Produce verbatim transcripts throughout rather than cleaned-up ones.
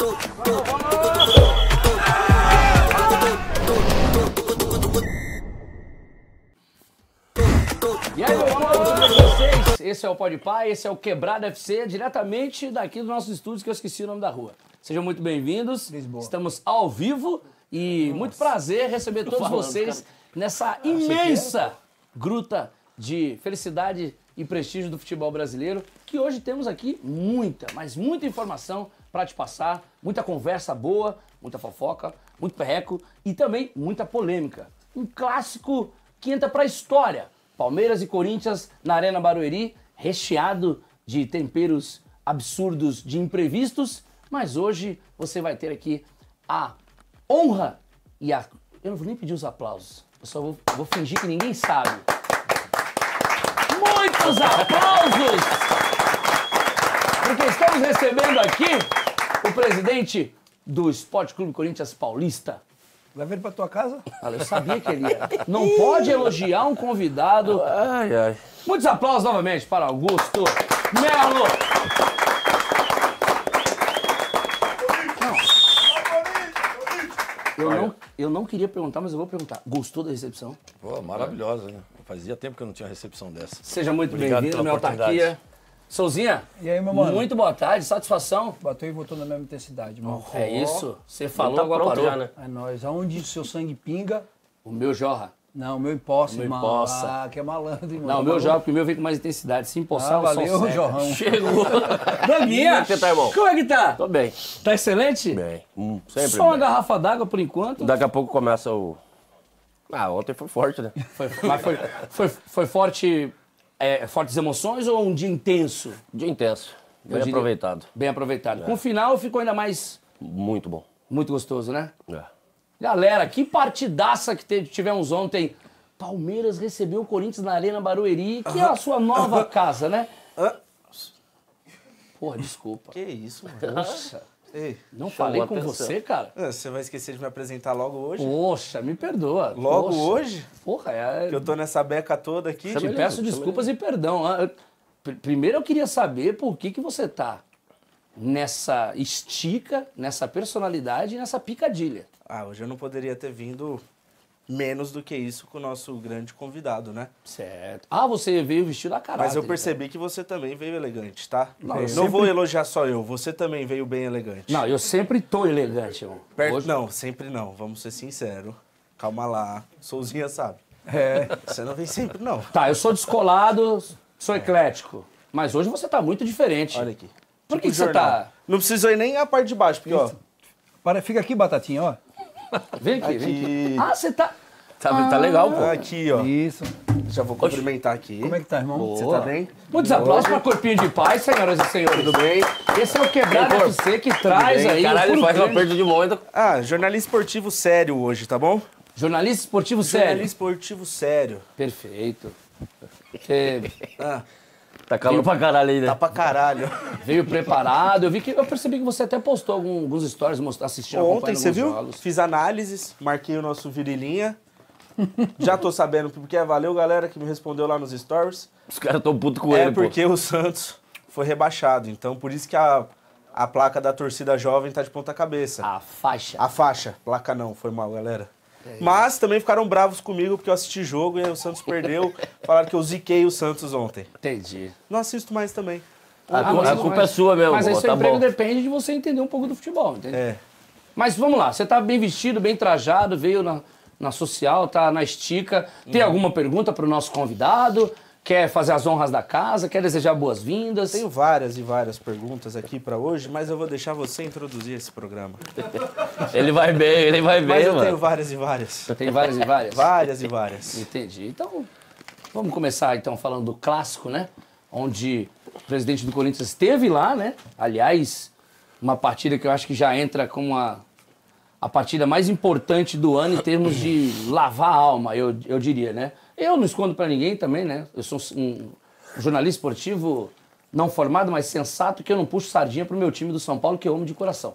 E aí, meu povo, tudo bem com vocês? Esse é o Podpah, esse é o Quebrada F C, diretamente daqui dos nossos estúdios, que eu esqueci o nome da rua. Sejam muito bem-vindos, estamos ao vivo e Nossa. muito prazer receber todos falando, vocês cara. nessa imensa gruta de felicidade e prestígio do futebol brasileiro, que hoje temos aqui muita, mas muita informação para te passar, muita conversa boa, muita fofoca, muito perreco e também muita polêmica. Um clássico que entra para a história. Palmeiras e Corinthians na Arena Barueri, recheado de temperos absurdos, de imprevistos, mas hoje você vai ter aqui a honra e a... Eu não vou nem pedir os aplausos, eu só vou, vou fingir que ninguém sabe. Muitos aplausos! Porque estamos recebendo aqui o presidente do Esporte Clube Corinthians Paulista. Leva ele pra tua casa? Olha, eu sabia que ele ia. Não pode elogiar um convidado. Ai, ai. Muitos aplausos novamente para Augusto Melo. Não. Eu, não, eu não queria perguntar, mas eu vou perguntar. Gostou da recepção? Pô, maravilhosa, né? Fazia tempo que eu não tinha recepção dessa. Seja muito bem-vindo, minha autarquia. Souzinha, e aí, meu mano? Muito boa tarde, satisfação. Bateu e voltou na mesma intensidade, mano. Oh, é isso? Você falou, tá agora parou. Já, né? É nóis. Aonde o seu sangue pinga... O meu jorra. Não, o meu empoça, o meu irmão. Empoça. Ah, que é malandro, irmão. Não, o meu jorra, porque o meu vem com mais intensidade. Se empoçar, ah, o valeu, sol seca. Jorrão. Chegou. Danguinha, como é que você tá, irmão? Como é que tá? Tô bem. Tá excelente? Bem. Hum, sempre Só uma bem. garrafa d'água por enquanto. Daqui a pouco começa o... Ah, ontem foi forte, né? Foi, mas foi, foi, foi forte... É, fortes emoções ou um dia intenso? Dia intenso. Bem diria, aproveitado. Bem aproveitado. É. Com o final ficou ainda mais... Muito bom. Muito gostoso, né? É. Galera, que partidaça que teve, tivemos ontem. Palmeiras recebeu o Corinthians na Arena Barueri, que é a sua nova casa, né? Porra, desculpa. Que isso, mano? Poxa, Ei, não chamou falei a com atenção. você, cara? você vai esquecer de me apresentar logo hoje? Poxa, me perdoa. Logo Poxa. hoje? Porra, é... Que eu tô nessa beca toda aqui. Te peço desculpas e perdão. Ah, eu- pr- Primeiro eu queria saber por que, que você tá nessa estica, nessa personalidade e nessa picadilha. Ah, hoje eu não poderia ter vindo menos do que isso com o nosso grande convidado, né? Certo. Ah, você veio vestido a caráter. Mas eu percebi que você também veio elegante, tá? Não, Não, eu sempre- vou elogiar só eu, você também veio bem elegante. então. Não, eu sempre tô elegante, irmão. Perto- Hoje- Não, sempre não, vamos ser sinceros. Calma lá, Souzinha sabe. É. Você não vem sempre, não. Tá, eu sou descolado, sou eclético. Mas hoje você tá muito diferente. Olha aqui. Por que, Tipo que você jornal. tá... Não precisou ir nem a parte de baixo, porque, ó... Para, fica aqui, Batatinha, ó. Vem aqui, vem Aqui. aqui. Ah, você tá... Tá, tá legal, pô. Aqui, ó. Isso. Já vou cumprimentar aqui. Como é que tá, irmão? Você Boa. tá bem? Muitos aplausos para Corpinho de Paz, senhoras e senhores. Tudo bem? Esse é o Quebrada Bem, F C que traz bem. aí... Caralho, o ele faz uma puro perda de mão ainda. Ah, jornalista esportivo sério hoje, tá bom? Jornalista esportivo sério. Jornalista esportivo sério. Perfeito. Você Ah, Tá calor pra caralho aí, né? tá pra caralho. veio preparado. Eu vi que eu percebi que você até postou algum- alguns stories mostrando, assistindo, Ontem, acompanhando você alguns viu? jogos. Fiz análises, marquei o nosso Virilinha. Já tô sabendo porque é. Valeu, galera, que me respondeu lá nos stories. Os caras tão putos com É ele, porque o Santos foi rebaixado. Então, por isso que a, a placa da torcida jovem tá de ponta cabeça. A faixa. A faixa. Placa não, foi mal, galera. Mas também ficaram bravos comigo porque eu assisti jogo e aí o Santos perdeu. Falaram que eu ziquei o Santos ontem. Entendi. Não assisto mais também. A, Ah, cu- mas- a culpa mas- é sua mesmo, Mas aí pô, seu tá emprego bom. depende de você entender um pouco do futebol, entende? É. Mas vamos lá, você tá bem vestido, bem trajado, veio na, na social, tá na estica. Tem alguma pergunta pro nosso convidado? Quer fazer as honras da casa? Quer desejar boas-vindas? Tenho várias e várias perguntas aqui pra hoje, mas eu vou deixar você introduzir esse programa. Ele vai bem, ele vai Mas bem, eu tenho mano. várias e várias. Tem várias e várias? Várias e várias. Entendi. Então, vamos começar então falando do clássico, né? Onde o presidente do Corinthians esteve lá, né? Aliás, uma partida que eu acho que já entra como a, a partida mais importante do ano em termos de lavar a alma, eu, eu diria, né? Eu não escondo pra ninguém também, né? Eu sou um jornalista esportivo não formado, mas sensato, que eu não puxo sardinha pro meu time do São Paulo, que eu amo de coração.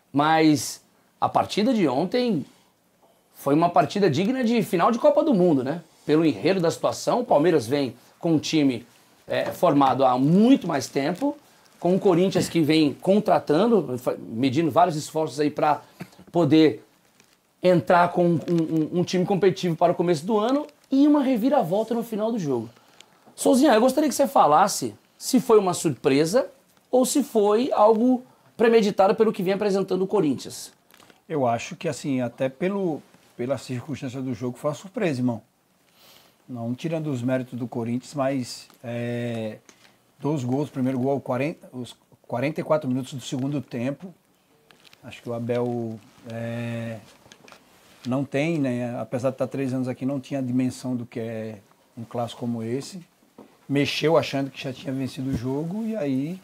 Mas a partida de ontem foi uma partida digna de final de Copa do Mundo, né? Pelo enredo da situação, o Palmeiras vem com um time é, formado há muito mais tempo, com o Corinthians que vem contratando, medindo vários esforços aí para poder entrar com um, um, um time competitivo para o começo do ano e uma reviravolta no final do jogo. Souzinha, eu gostaria que você falasse se foi uma surpresa ou se foi algo premeditado pelo que vem apresentando o Corinthians. Eu acho que, assim, até pelo, pela circunstância do jogo, foi uma surpresa, irmão. Não tirando os méritos do Corinthians, mas é, dois gols, primeiro gol, quarenta, os quarenta e quatro minutos do segundo tempo. Acho que o Abel é, não tem, né? Apesar de estar três anos aqui, não tinha a dimensão do que é um clássico como esse. Mexeu achando que já tinha vencido o jogo e aí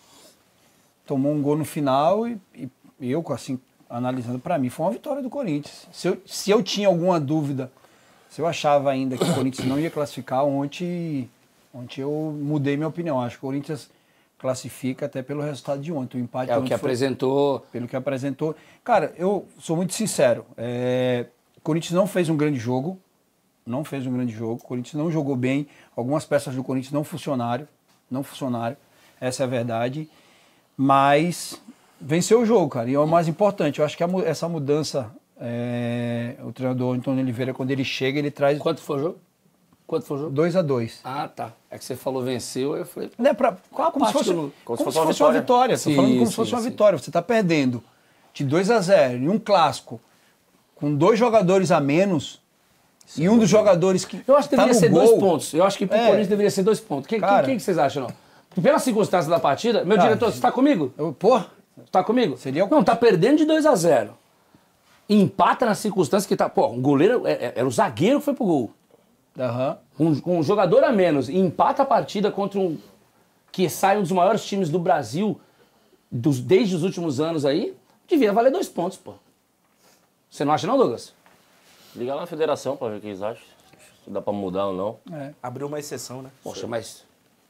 tomou um gol no final e, e eu, assim, analisando, para mim, foi uma vitória do Corinthians. Se eu, se eu tinha alguma dúvida, se eu achava ainda que o Corinthians não ia classificar, ontem, ontem eu mudei minha opinião. Acho que o Corinthians classifica até pelo resultado de ontem. O empate É o que foi, apresentou. Pelo que apresentou. Cara, eu sou muito sincero. É, o Corinthians não fez um grande jogo. Não fez um grande jogo. O Corinthians não jogou bem. Algumas peças do Corinthians não funcionaram. Não funcionaram. Essa é a verdade. Mas venceu o jogo, cara. E é o mais importante. Eu acho que a, essa mudança, é, o treinador Antônio Oliveira, quando ele chega, ele traz... Quanto foi o jogo? Quanto foi o jogo? dois a dois. Ah, tá. É que você falou venceu, eu falei... Não é pra, Qual a como se parte fosse, do- como se fosse uma vitória. vitória. Estou Sim, falando como sim, se fosse uma sim. vitória. Você está perdendo de dois a zero em um clássico, com dois jogadores a menos, e um dos jogadores que Eu acho que tá deveria no ser gol, dois pontos. Eu acho que pro É. Corinthians deveria ser dois pontos. O que, que, Cara. que, que vocês acham, não? Pela circunstância da partida... Meu Cara, diretor, você está comigo? Eu, pô, Tá comigo? Seria o- Não, tá perdendo de dois a zero. Empata na circunstância que tá... Pô, um goleiro... é- é- Era o zagueiro que foi pro gol. aham. Um, com um jogador a menos e empata a partida contra um... Que sai um dos maiores times do Brasil dos, desde os últimos anos aí, devia valer dois pontos, pô. Você não acha não, Douglas? Liga lá na federação pra ver o que eles acham. Se dá pra mudar ou não. É. Abriu uma exceção, né? Poxa, mas...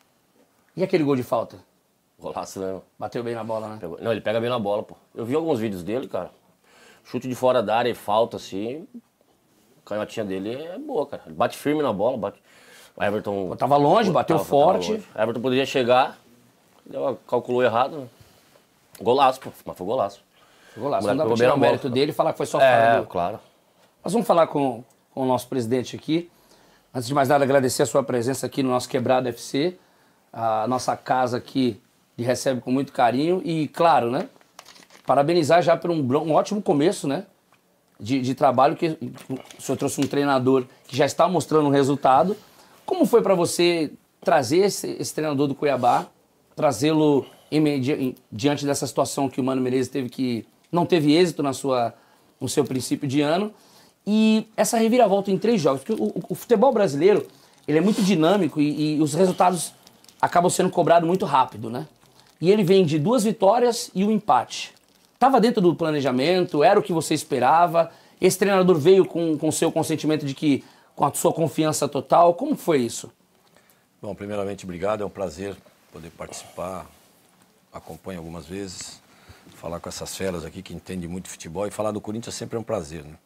E aquele gol de falta? Golaço, né? Bateu bem na bola, né? Pegou- Não, ele pega bem na bola, pô. Eu vi alguns vídeos dele, cara. Chute de fora da área e falta, assim. A canhotinha dele é boa, cara. Ele bate firme na bola, bate. O Everton. Pô, tava longe, bateu Tava- forte. tava longe. O Everton poderia chegar. Deu- calculou errado, né? Golaço, pô. Mas foi golaço. Golaço. O Não dá moleque pra pegou bem tirar na o bola. mérito dele e falar que foi só É, fora do... claro. Nós vamos falar com, com o nosso presidente aqui. Antes de mais nada, agradecer a sua presença aqui no nosso Quebrada F C. A nossa casa aqui lhe recebe com muito carinho. E, claro, né? Parabenizar já por um, um ótimo começo, né? De, de trabalho, que o senhor trouxe um treinador que já está mostrando um resultado. Como foi para você trazer esse, esse treinador do Cuiabá, trazê-lo em medi- em- diante dessa situação que o Mano Menezes teve que não teve êxito na sua, no seu princípio de ano, e essa reviravolta em três jogos, porque o, o- o futebol brasileiro ele é muito dinâmico e, e os resultados acabam sendo cobrados muito rápido, né? E ele vem de duas vitórias e um empate. Estava dentro do planejamento, era o que você esperava, esse treinador veio com o seu consentimento de que, com a sua confiança total, como foi isso? Bom, primeiramente, obrigado. É um prazer poder participar. Acompanho algumas vezes. Falar com essas feras aqui que entendem muito futebol. E falar do Corinthians sempre é um prazer, né?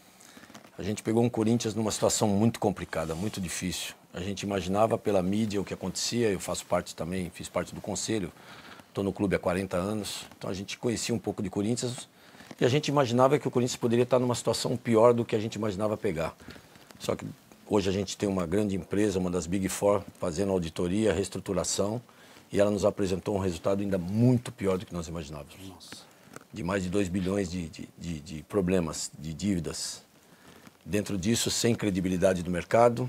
A gente pegou um Corinthians numa situação muito complicada, muito difícil. A gente imaginava pela mídia o que acontecia. Eu faço parte também, fiz parte do conselho. Estou no clube há quarenta anos. Então a gente conhecia um pouco de Corinthians. E a gente imaginava que o Corinthians poderia estar numa situação pior do que a gente imaginava pegar. Só que hoje a gente tem uma grande empresa, uma das Big Four, fazendo auditoria, reestruturação, e ela nos apresentou um resultado ainda muito pior do que nós imaginávamos. Nossa. De mais de dois bilhões de, de, de, de problemas, de dívidas. Dentro disso, sem credibilidade do mercado,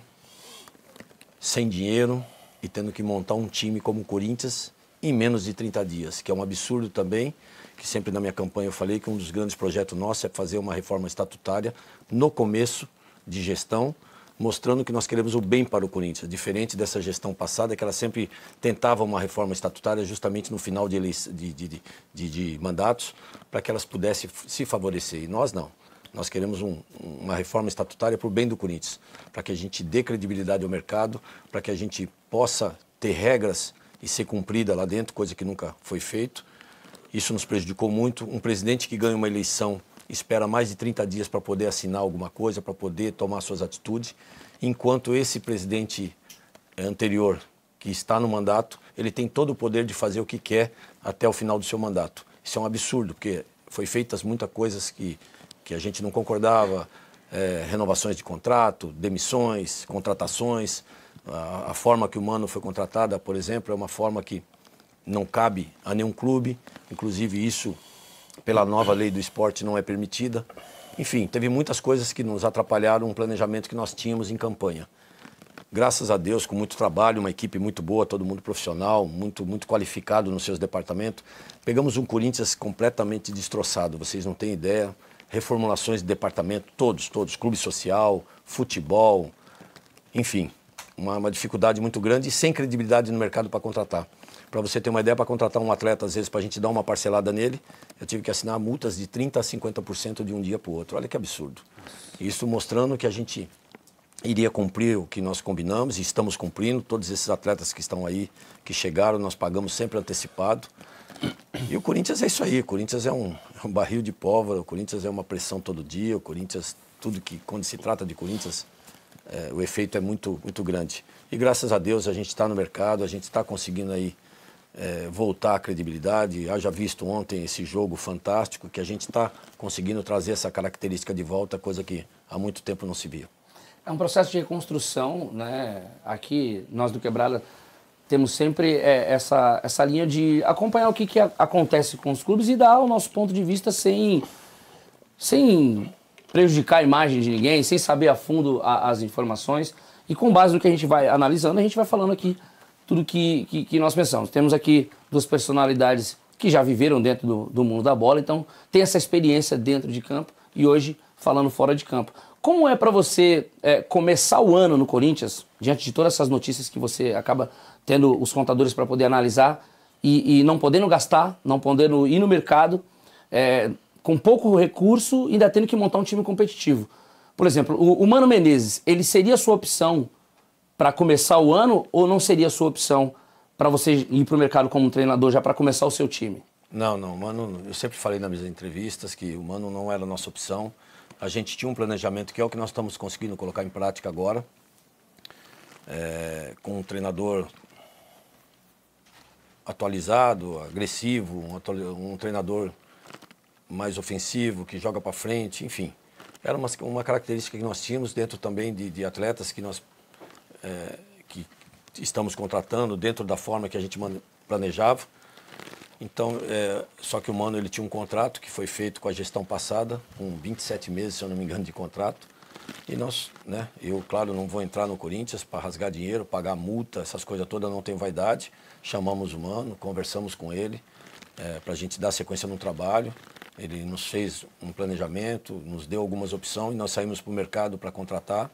sem dinheiro e tendo que montar um time como o Corinthians em menos de trinta dias, que é um absurdo também, que sempre na minha campanha eu falei que um dos grandes projetos nossos é fazer uma reforma estatutária no começo de gestão, mostrando que nós queremos o bem para o Corinthians, diferente dessa gestão passada, que ela sempre tentava uma reforma estatutária justamente no final de, eleição, de, de, de, de mandatos, para que elas pudessem se favorecer. E nós não. Nós queremos um, uma reforma estatutária para o bem do Corinthians, para que a gente dê credibilidade ao mercado, para que a gente possa ter regras e ser cumprida lá dentro, coisa que nunca foi feito. Isso nos prejudicou muito. Um presidente que ganha uma eleição espera mais de trinta dias para poder assinar alguma coisa, para poder tomar suas atitudes, enquanto esse presidente anterior, que está no mandato, ele tem todo o poder de fazer o que quer até o final do seu mandato. Isso é um absurdo, porque foi feitas muitas coisas que, que a gente não concordava, é, renovações de contrato, demissões, contratações. A, a forma que o Mano foi contratada, por exemplo, é uma forma que não cabe a nenhum clube, inclusive isso, pela nova lei do esporte, não é permitida. Enfim, teve muitas coisas que nos atrapalharam um planejamento que nós tínhamos em campanha. Graças a Deus, com muito trabalho, uma equipe muito boa, todo mundo profissional, muito, muito qualificado nos seus departamentos, pegamos um Corinthians completamente destroçado, vocês não têm ideia. Reformulações de departamento, todos, todos, clube social, futebol, enfim, uma, uma dificuldade muito grande e sem credibilidade no mercado para contratar. Para você ter uma ideia, para contratar um atleta, às vezes, para a gente dar uma parcelada nele, eu tive que assinar multas de trinta por cento a cinquenta por cento de um dia para o outro. Olha que absurdo. Isso mostrando que a gente iria cumprir o que nós combinamos e estamos cumprindo. Todos esses atletas que estão aí, que chegaram, nós pagamos sempre antecipado. E o Corinthians é isso aí. O Corinthians é um, é um barril de pólvora, o Corinthians é uma pressão todo dia, o Corinthians, tudo que, quando se trata de Corinthians, é, o efeito é muito, muito grande. E graças a Deus a gente está no mercado, a gente está conseguindo aí É, voltar à credibilidade. Haja visto ontem esse jogo fantástico, que a gente está conseguindo trazer essa característica de volta, coisa que há muito tempo não se via. É um processo de reconstrução, né? Aqui, nós do Quebrada temos sempre é, essa, essa linha de acompanhar o que, que a, acontece com os clubes e dar o nosso ponto de vista sem, sem prejudicar a imagem de ninguém, sem saber a fundo a, as informações. E com base no que a gente vai analisando, a gente vai falando aqui tudo que, que, que nós pensamos. Temos aqui duas personalidades que já viveram dentro do, do mundo da bola, então tem essa experiência dentro de campo e hoje falando fora de campo. Como é para você é, começar o ano no Corinthians, diante de todas essas notícias que você acaba tendo os contadores para poder analisar e, e não podendo gastar, não podendo ir no mercado, é, com pouco recurso, ainda tendo que montar um time competitivo? Por exemplo, o, o Mano Menezes, ele seria a sua opção para começar o ano ou não seria a sua opção para você ir para o mercado como treinador já para começar o seu time? Não, não, Mano, eu sempre falei nas minhas entrevistas que o Mano não era a nossa opção. A gente tinha um planejamento que é o que nós estamos conseguindo colocar em prática agora, é, com um treinador atualizado, agressivo, um, atu um treinador mais ofensivo, que joga para frente, enfim. Era uma, uma característica que nós tínhamos dentro também de, de atletas que nós É, que estamos contratando dentro da forma que a gente planejava. Então, é, só que o Mano ele tinha um contrato que foi feito com a gestão passada, com vinte e sete meses, se eu não me engano, de contrato. E nós, né, eu, claro, não vou entrar no Corinthians para rasgar dinheiro, pagar multa, essas coisas todas, não tenho vaidade. Chamamos o Mano, conversamos com ele, é, para a gente dar sequência no trabalho. Ele nos fez um planejamento, nos deu algumas opções e nós saímos para o mercado para contratar.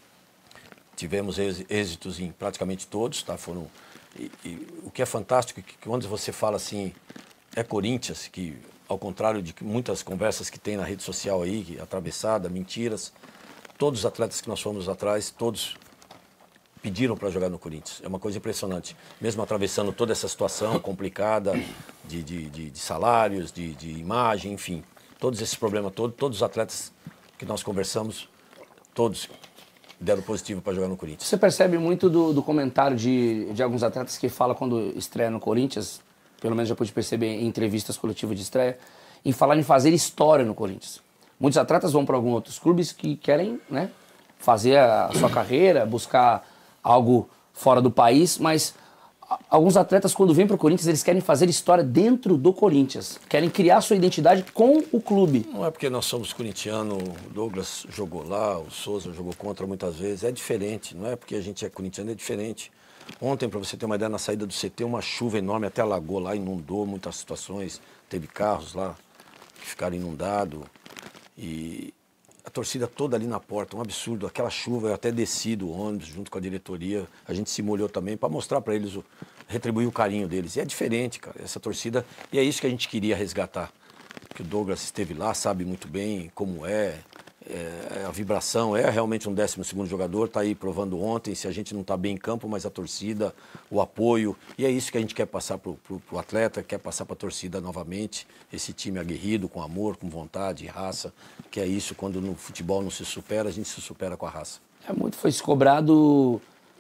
Tivemos êxitos em praticamente todos, tá? Foram, e, e, o que é fantástico é que quando você fala assim, é Corinthians, que ao contrário de muitas conversas que tem na rede social aí, que, atravessada, mentiras, todos os atletas que nós fomos atrás, todos pediram para jogar no Corinthians. É uma coisa impressionante. Mesmo atravessando toda essa situação complicada de, de, de, de salários, de, de imagem, enfim, todos esses problemas todos, todos os atletas que nós conversamos, todos deram positivo para jogar no Corinthians. Você percebe muito do, do comentário de, de alguns atletas que falam quando estreia no Corinthians, pelo menos já pude perceber em entrevistas coletivas de estreia, em falar em fazer história no Corinthians. Muitos atletas vão para alguns outros clubes que querem, né, fazer a sua carreira, buscar algo fora do país, mas alguns atletas, quando vêm para o Corinthians, eles querem fazer história dentro do Corinthians. Querem criar sua identidade com o clube. Não é porque nós somos corintianos, o Douglas jogou lá, o Souza jogou contra muitas vezes. É diferente, não é porque a gente é corintiano, é diferente. Ontem, para você ter uma ideia, na saída do C T, uma chuva enorme até alagou lá, inundou muitas situações. Teve carros lá que ficaram inundados. E a torcida toda ali na porta, um absurdo. Aquela chuva, eu até desci do ônibus junto com a diretoria. A gente se molhou também para mostrar para eles, o, retribuir o carinho deles. E é diferente, cara, essa torcida. E é isso que a gente queria resgatar. Que o Douglas esteve lá, sabe muito bem como é. É, a vibração, é realmente um décimo segundo jogador, está aí provando ontem, se a gente não está bem em campo, mas a torcida, o apoio, e é isso que a gente quer passar para o atleta, quer passar para a torcida novamente, esse time aguerrido, com amor, com vontade, raça, que é isso, quando no futebol não se supera, a gente se supera com a raça. É muito, foi se cobrado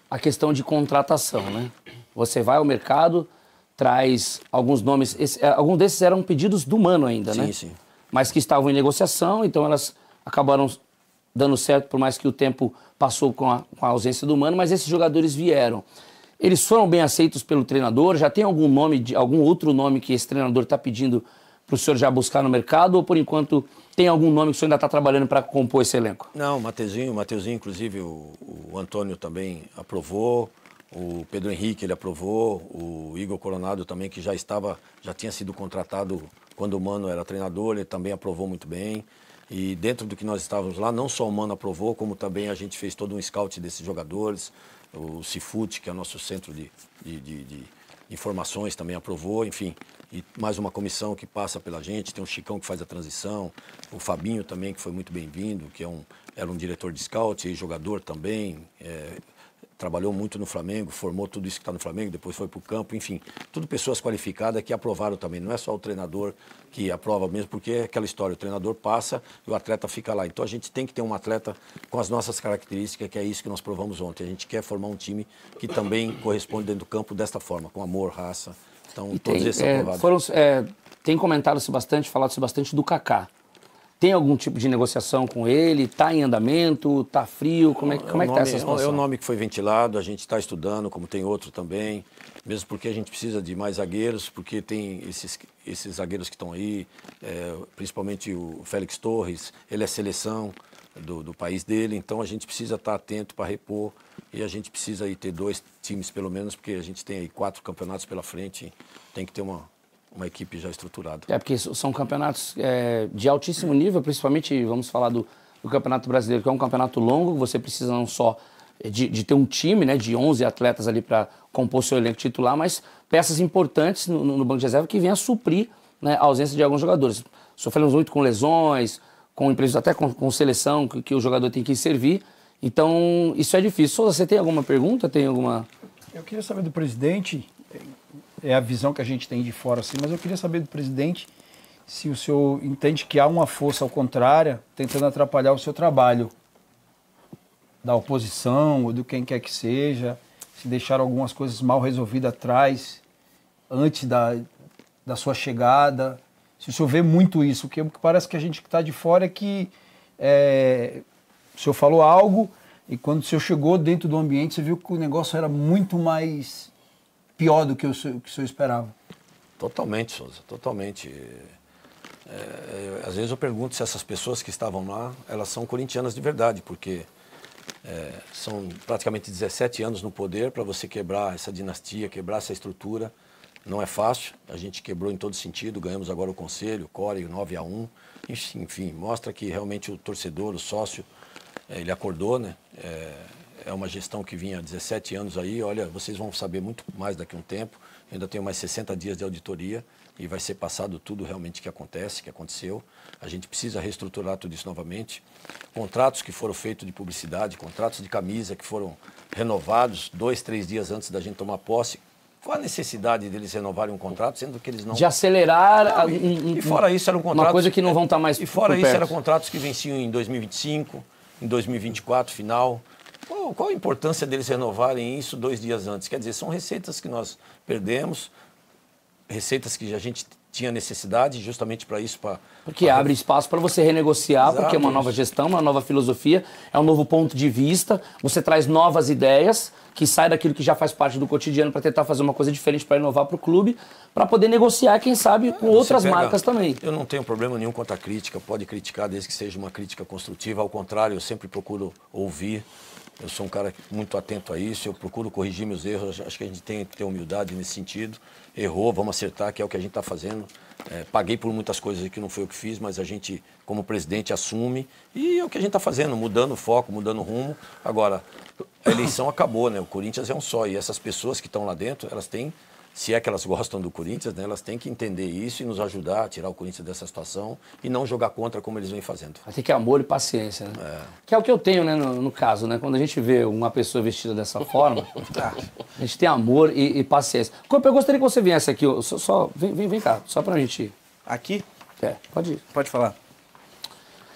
a questão de contratação, né? Você vai ao mercado, traz alguns nomes, esse, alguns desses eram pedidos do Mano ainda, sim, né? Sim, sim. Mas que estavam em negociação, então elas acabaram dando certo, por mais que o tempo passou com a, com a ausência do Mano, mas esses jogadores vieram. Eles foram bem aceitos pelo treinador? Já tem algum nome, de, algum outro nome que esse treinador está pedindo para o senhor já buscar no mercado? Ou, por enquanto, tem algum nome que o senhor ainda está trabalhando para compor esse elenco? Não, o Mateuzinho, o Mateuzinho, inclusive, o, o Antônio também aprovou, o Pedro Henrique, ele aprovou, o Igor Coronado também, que já estava, já tinha sido contratado quando o Mano era treinador, ele também aprovou muito bem. E dentro do que nós estávamos lá, não só o Mano aprovou, como também a gente fez todo um scout desses jogadores. O Cifute, que é o nosso centro de, de, de, de informações, também aprovou, enfim. E mais uma comissão que passa pela gente, tem o Chicão que faz a transição, o Fabinho também, que foi muito bem-vindo, que é um, era um diretor de scout e jogador também, é, trabalhou muito no Flamengo, formou tudo isso que está no Flamengo, depois foi para o campo, enfim, tudo pessoas qualificadas que aprovaram também, não é só o treinador que aprova mesmo, porque é aquela história, o treinador passa e o atleta fica lá. Então a gente tem que ter um atleta com as nossas características, que é isso que nós provamos ontem. A gente quer formar um time que também corresponde dentro do campo desta forma, com amor, raça. Então e todos tem, esses são é, aprovados. Foram, é, tem comentado-se bastante, falado-se bastante do Kaká. Tem algum tipo de negociação com ele? Está em andamento? Está frio? Como é, como é que está essa situação? É o nome que foi ventilado, a gente está estudando, como tem outro também, mesmo porque a gente precisa de mais zagueiros, porque tem esses, esses zagueiros que estão aí, é, principalmente o Félix Torres, ele é seleção do, do país dele, então a gente precisa estar atento para repor e a gente precisa aí ter dois times pelo menos, porque a gente tem aí quatro campeonatos pela frente, tem que ter uma... uma equipe já estruturada. É, porque são campeonatos é, de altíssimo nível, principalmente, vamos falar do, do Campeonato Brasileiro, que é um campeonato longo, você precisa não só de, de ter um time, né, de onze atletas ali para compor seu elenco titular, mas peças importantes no, no banco de reserva que venham a suprir, né, a ausência de alguns jogadores. Sofremos muito com lesões, com imprevistos, até com, com seleção, que, que o jogador tem que servir, então isso é difícil. Souza, você tem alguma pergunta? Tem alguma... Eu queria saber do presidente... É a visão que a gente tem de fora, assim, mas eu queria saber do presidente se o senhor entende que há uma força ao contrário tentando atrapalhar o seu trabalho da oposição ou do quem quer que seja, se deixaram algumas coisas mal resolvidas atrás, antes da, da sua chegada, se o senhor vê muito isso, porque o que parece que a gente que está de fora é que é, o senhor falou algo e quando o senhor chegou dentro do ambiente, você viu que o negócio era muito mais... pior do que o, que o senhor esperava? Totalmente, Souza, totalmente. É, é, às vezes eu pergunto se essas pessoas que estavam lá, elas são corintianas de verdade, porque é, são praticamente dezessete anos no poder para você quebrar essa dinastia, quebrar essa estrutura. Não é fácil, a gente quebrou em todo sentido, ganhamos agora o Conselho, o Core, nove a um, enfim, mostra que realmente o torcedor, o sócio, é, ele acordou, né? É, É uma gestão que vinha há dezessete anos aí, olha, vocês vão saber muito mais daqui a um tempo, eu ainda tenho mais sessenta dias de auditoria e vai ser passado tudo realmente que acontece, que aconteceu. A gente precisa reestruturar tudo isso novamente. Contratos que foram feitos de publicidade, contratos de camisa que foram renovados dois, três dias antes da gente tomar posse. Qual a necessidade deles renovarem um contrato, sendo que eles não... De acelerar... Não, a, e, um, e fora isso, eram contratos... Uma coisa que não vão estar mais E fora por isso, perto. eram contratos que venciam em dois mil e vinte e cinco, em dois mil e vinte e quatro, final... Qual, qual a importância deles renovarem isso dois dias antes? Quer dizer, são receitas que nós perdemos, receitas que a gente tinha necessidade justamente para isso. Pra, porque pra... abre espaço para você renegociar, Exato, porque é uma nova gestão, uma nova filosofia, é um novo ponto de vista, você traz novas ideias que saem daquilo que já faz parte do cotidiano para tentar fazer uma coisa diferente para inovar para o clube, para poder negociar, quem sabe, com é, outras pega... marcas também. Eu não tenho problema nenhum quanto à crítica, pode criticar desde que seja uma crítica construtiva, ao contrário, eu sempre procuro ouvir. Eu sou um cara muito atento a isso, eu procuro corrigir meus erros, acho que a gente tem que ter humildade nesse sentido. Errou, vamos acertar, que é o que a gente está fazendo. É, paguei por muitas coisas que não foi o que fiz, mas a gente, como presidente, assume. E é o que a gente está fazendo, mudando o foco, mudando o rumo. Agora, a eleição acabou, né? O Corinthians é um só, e essas pessoas que estão lá dentro, elas têm... Se é que elas gostam do Corinthians, né, elas têm que entender isso e nos ajudar a tirar o Corinthians dessa situação e não jogar contra como eles vêm fazendo. Vai ter que amor e paciência, né? É. Que é o que eu tenho, né, no, no caso, né? Quando a gente vê uma pessoa vestida dessa forma, a gente tem amor e, e paciência. Eu gostaria que você viesse aqui, só, só vem, vem, vem cá, só pra gente... Aqui? É, pode ir. Pode falar.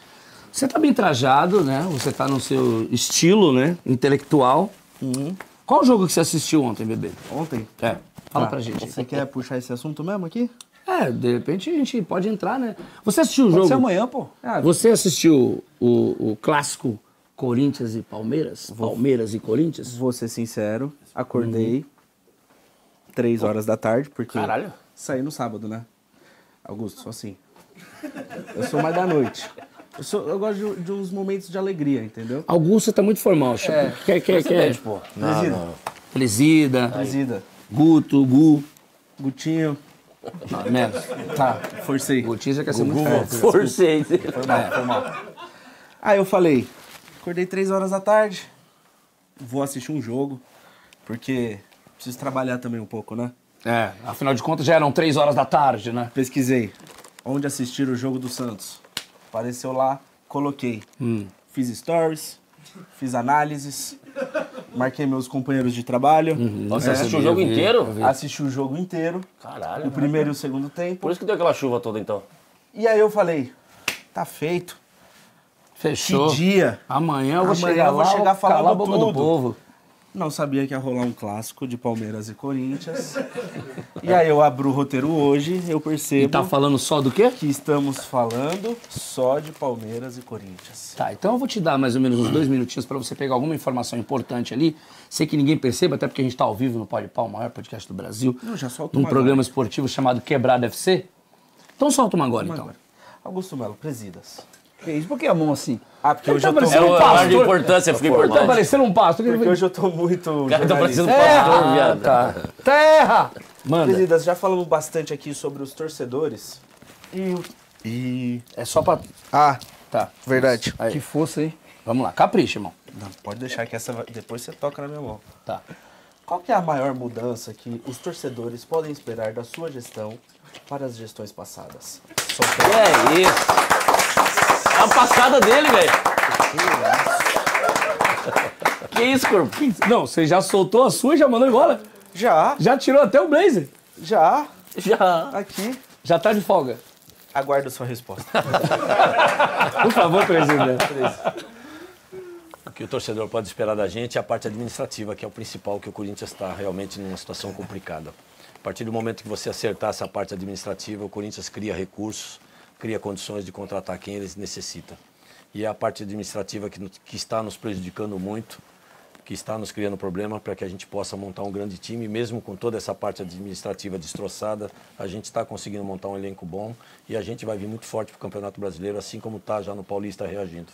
Você tá bem trajado, né? Você tá no seu estilo, né, intelectual. Uhum. Qual o jogo que você assistiu ontem, bebê? Ontem? É, fala Tá. pra gente. Você quer puxar esse assunto mesmo aqui? É, de repente a gente pode entrar, né? Você assistiu o Pode jogo? ser amanhã, pô. Ah, Você assistiu o, o clássico Corinthians e Palmeiras? Palmeiras e Corinthians? vou ser sincero, acordei três horas da tarde, porque Caralho. saí no sábado, né? Augusto, sou assim. Eu sou mais da noite. Eu, sou, eu gosto de, de uns momentos de alegria, entendeu? Augusto tá muito formal. É. Quer, quer, quer? Pô. Presida. Presida, Presida. Guto, Gu. Gutinho. Ah, menos. Tá, forcei. Gutinho já quer ser muito forte. Forcei. Foi mal, foi mal. Aí eu falei, acordei três horas da tarde, vou assistir um jogo, porque preciso trabalhar também um pouco, né? É, afinal de contas já eram três horas da tarde, né? Pesquisei onde assistir o jogo do Santos. Apareceu lá, coloquei. Fiz stories, fiz análises, marquei meus companheiros de trabalho. Você assistiu o jogo inteiro? Assisti o jogo inteiro, Caralho. o primeiro e o segundo tempo. Por isso que deu aquela chuva toda, então. E aí eu falei, tá feito. Fechou. Que dia. Amanhã eu vou Amanhã chegar eu vou lá, chegar calar falando a boca do tudo. povo. Não sabia que ia rolar um clássico de Palmeiras e Corinthians. E aí eu abro o roteiro hoje, eu E percebo tá falando só do quê? que estamos falando só de Palmeiras e Corinthians. Tá, então eu vou te dar mais ou menos uns dois minutinhos pra você pegar alguma informação importante ali. Sei que ninguém perceba, até porque a gente tá ao vivo no Pode Pau, o maior podcast do Brasil. Não, já solta Num uma programa agora. esportivo chamado Quebrada F C. Então solta uma agora, Uma então. agora. Augusto Melo, presidas. Que isso? Por que a mão assim? Ah, porque Ele hoje tá eu tô... parecendo É um o ar de pastor. importância, fica Tá importante. parecendo um pasto. Porque hoje eu tô muito Cara, tá jornalista. parecendo um pastor, Ah, viado. tá. Terra! Manda. Presidas, já falamos bastante aqui sobre os torcedores. E... e... É só pra... Ah, Tá. verdade. Aí, Que força, hein? vamos lá. Capricha, irmão. Não, pode deixar que essa... vai- depois você toca na minha mão. Tá. Qual que é a maior mudança que os torcedores podem esperar da sua gestão para as gestões passadas? Só É isso. É a passada dele, velho. Que isso, corpo? Não, você já soltou a sua e já mandou embora? Já, Já tirou até o blazer. já, Já. aqui. Já tá de folga. Aguardo sua resposta. Por favor, presidente. O que o torcedor pode esperar da gente é a parte administrativa, que é o principal, que o Corinthians está realmente numa situação complicada. A partir do momento que você acertar essa parte administrativa, o Corinthians cria recursos, cria condições de contratar quem eles necessitam. E é a parte administrativa que, que está nos prejudicando muito, que está nos criando problema para que a gente possa montar um grande time. Mesmo com toda essa parte administrativa destroçada, a gente está conseguindo montar um elenco bom e a gente vai vir muito forte para o Campeonato Brasileiro, assim como está já no Paulista reagindo.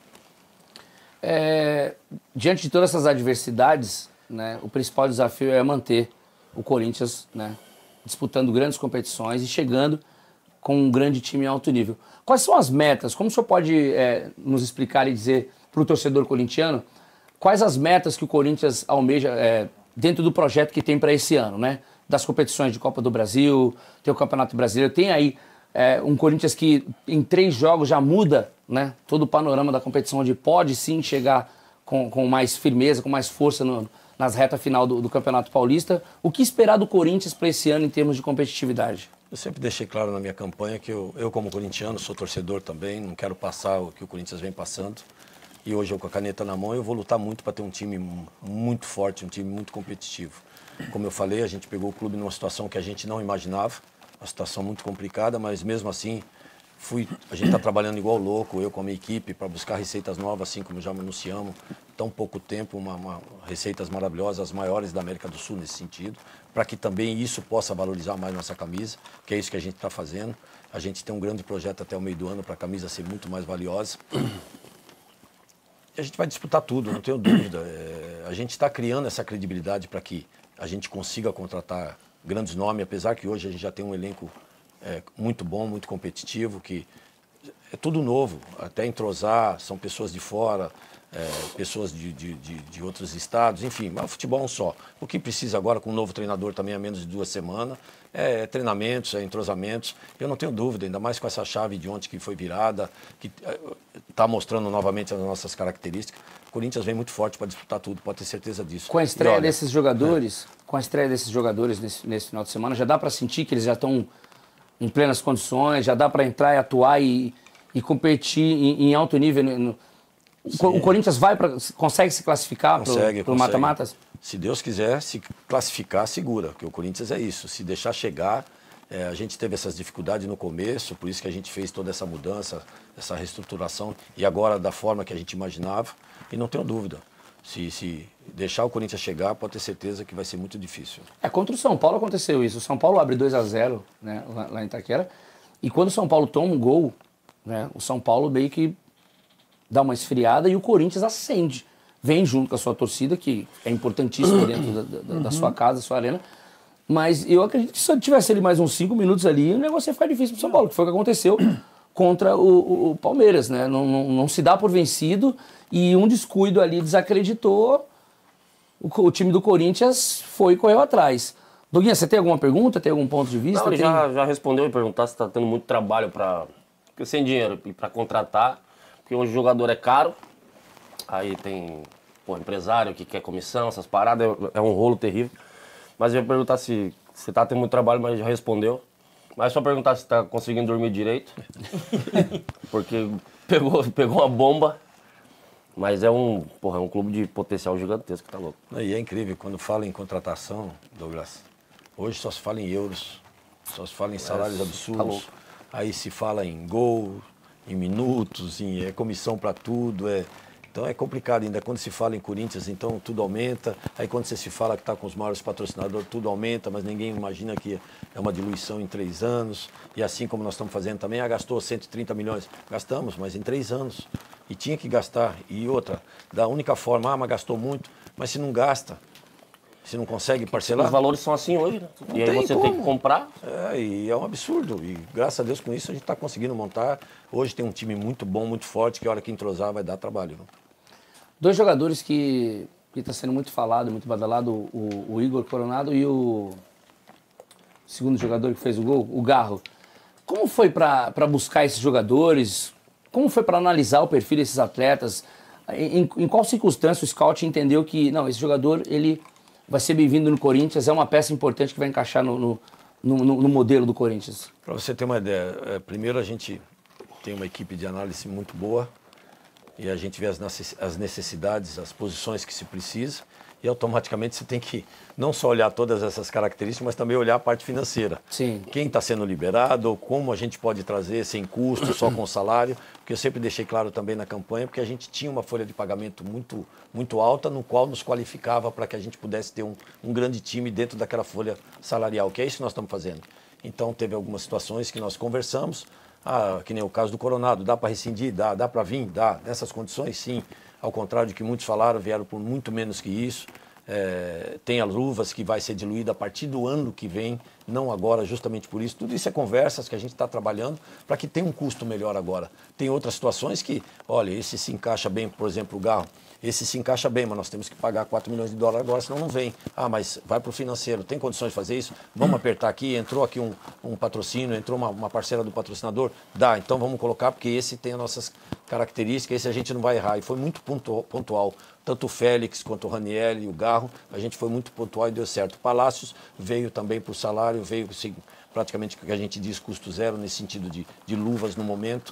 É, diante de todas essas adversidades, né, o principal desafio é manter o Corinthians, né, disputando grandes competições e chegando com um grande time em alto nível. Quais são as metas? Como o senhor pode é, nos explicar e dizer para o torcedor corintiano quais as metas que o Corinthians almeja é, dentro do projeto que tem para esse ano, né? Das competições de Copa do Brasil, tem o Campeonato Brasileiro, tem aí é, um Corinthians que em três jogos já muda, né, todo o panorama da competição, onde pode sim chegar com, com mais firmeza, com mais força no, nas retas final do, do Campeonato Paulista. O que esperar do Corinthians para esse ano em termos de competitividade? Eu sempre deixei claro na minha campanha que eu, eu como corintiano, sou torcedor também, não quero passar o que o Corinthians vem passando. E hoje eu com a caneta na mão, eu vou lutar muito para ter um time muito forte, um time muito competitivo. Como eu falei, a gente pegou o clube numa situação que a gente não imaginava, uma situação muito complicada, mas mesmo assim, fui, a gente está trabalhando igual louco, eu com a minha equipe, para buscar receitas novas, assim como já anunciamos, tão pouco tempo, uma, uma, receitas maravilhosas, as maiores da América do Sul nesse sentido, para que também isso possa valorizar mais nossa camisa, que é isso que a gente está fazendo. A gente tem um grande projeto até o meio do ano para a camisa ser muito mais valiosa. E a gente vai disputar tudo, não tenho dúvida. É, a gente está criando essa credibilidade para que a gente consiga contratar grandes nomes, apesar que hoje a gente já tem um elenco é, muito bom, muito competitivo, que é tudo novo, até entrosar, são pessoas de fora, é, pessoas de, de, de, de outros estados, enfim, mas o futebol é um só. O que precisa agora, com um novo treinador também há menos de duas semanas, é treinamentos, é entrosamentos. Eu não tenho dúvida, ainda mais com essa chave de ontem que foi virada, que está mostrando novamente as nossas características. O Corinthians vem muito forte para disputar tudo, pode ter certeza disso. Com a estreia E olha, desses jogadores, é. com a estreia desses jogadores nesse, nesse final de semana, já dá para sentir que eles já estão em plenas condições, já dá para entrar e atuar e, e competir em, em alto nível. No, o Corinthians vai pra, consegue se classificar para o mata-matas? Se Deus quiser se classificar, segura, porque o Corinthians é isso. Se deixar chegar, é, a gente teve essas dificuldades no começo, por isso que a gente fez toda essa mudança, essa reestruturação, e agora da forma que a gente imaginava, e não tenho dúvida. Se, se deixar o Corinthians chegar, pode ter certeza que vai ser muito difícil. É, contra o São Paulo aconteceu isso. O São Paulo abre dois a zero, né, lá, lá em Itaquera, e quando o São Paulo toma um gol, né, o São Paulo meio que dá uma esfriada e o Corinthians acende. Vem junto com a sua torcida, que é importantíssima dentro da, da, da sua casa, da sua arena. Mas eu acredito que se eu tivesse ali mais uns cinco minutos ali, o negócio ia ficar difícil pro São Paulo, que foi o que aconteceu contra o, o, o Palmeiras, né? Não, não, não se dá por vencido e um descuido ali desacreditou, o, o time do Corinthians foi e correu atrás. Doguinha, você tem alguma pergunta? Tem algum ponto de vista? Não, ele tem... já, já respondeu e perguntar se está tendo muito trabalho para... Porque sem dinheiro, para contratar, porque hoje o jogador é caro. Aí tem, pô, empresário que quer comissão, essas paradas, é um rolo terrível. Mas eu ia perguntar se você tá tendo muito trabalho, mas já respondeu. Mas só perguntar se tá conseguindo dormir direito. Porque pegou, pegou uma bomba. Mas é um, porra, é um clube de potencial gigantesco, tá louco. E é incrível, quando fala em contratação, Douglas, hoje só se fala em euros, só se fala em salários é, absurdos. Tá louco. Aí se fala em gol, em minutos, em é, comissão para tudo, é... Então é complicado ainda, quando se fala em Corinthians, então tudo aumenta, aí quando você se fala que está com os maiores patrocinadores, tudo aumenta, mas ninguém imagina que é uma diluição em três anos, e assim como nós estamos fazendo também, ah, gastou cento e trinta milhões, gastamos, mas em três anos, e tinha que gastar, e outra, da única forma, ah, mas gastou muito, mas se não gasta, se não consegue parcelar... Os valores são assim hoje, né? E aí você como. tem que comprar. É, e é um absurdo, e graças a Deus com isso a gente está conseguindo montar, hoje tem um time muito bom, muito forte, que a hora que entrosar vai dar trabalho, não? Dois jogadores que está sendo muito falado, muito badalado, o, o Igor Coronado e o segundo jogador que fez o gol, o Garro. Como foi para buscar esses jogadores? Como foi para analisar o perfil desses atletas? Em, em qual circunstância o scout entendeu que, não, esse jogador ele vai ser bem-vindo no Corinthians, é uma peça importante que vai encaixar no, no, no, no modelo do Corinthians? Para você ter uma ideia, é, primeiro a gente tem uma equipe de análise muito boa, e a gente vê as necessidades, as posições que se precisa, e automaticamente você tem que não só olhar todas essas características, mas também olhar a parte financeira. Sim. Quem está sendo liberado, ou como a gente pode trazer sem custo, só com salário, porque eu sempre deixei claro também na campanha, porque a gente tinha uma folha de pagamento muito, muito alta, no qual nos qualificava para que a gente pudesse ter um, um grande time dentro daquela folha salarial, que é isso que nós estamos fazendo. Então teve algumas situações que nós conversamos, ah, que nem o caso do Coronado, dá para rescindir? Dá. Dá para vir? Dá. Nessas condições, sim. Ao contrário do que muitos falaram, vieram por muito menos que isso. É, tem as luvas que vai ser diluída a partir do ano que vem, não agora, justamente por isso. Tudo isso é conversas que a gente está trabalhando para que tenha um custo melhor agora. Tem outras situações que, olha, esse se encaixa bem, por exemplo, o Garro. Esse se encaixa bem, mas nós temos que pagar quatro milhões de dólares agora, senão não vem. Ah, mas vai para o financeiro, tem condições de fazer isso? Vamos apertar aqui, entrou aqui um, um patrocínio, entrou uma, uma parcela do patrocinador? Dá, então vamos colocar, porque esse tem as nossas características, esse a gente não vai errar. E foi muito pontual, tanto o Félix quanto o Raniel e o Garro, a gente foi muito pontual e deu certo. O Palácios veio também para o salário, veio assim, praticamente o que a gente diz custo zero, nesse sentido de, de luvas no momento.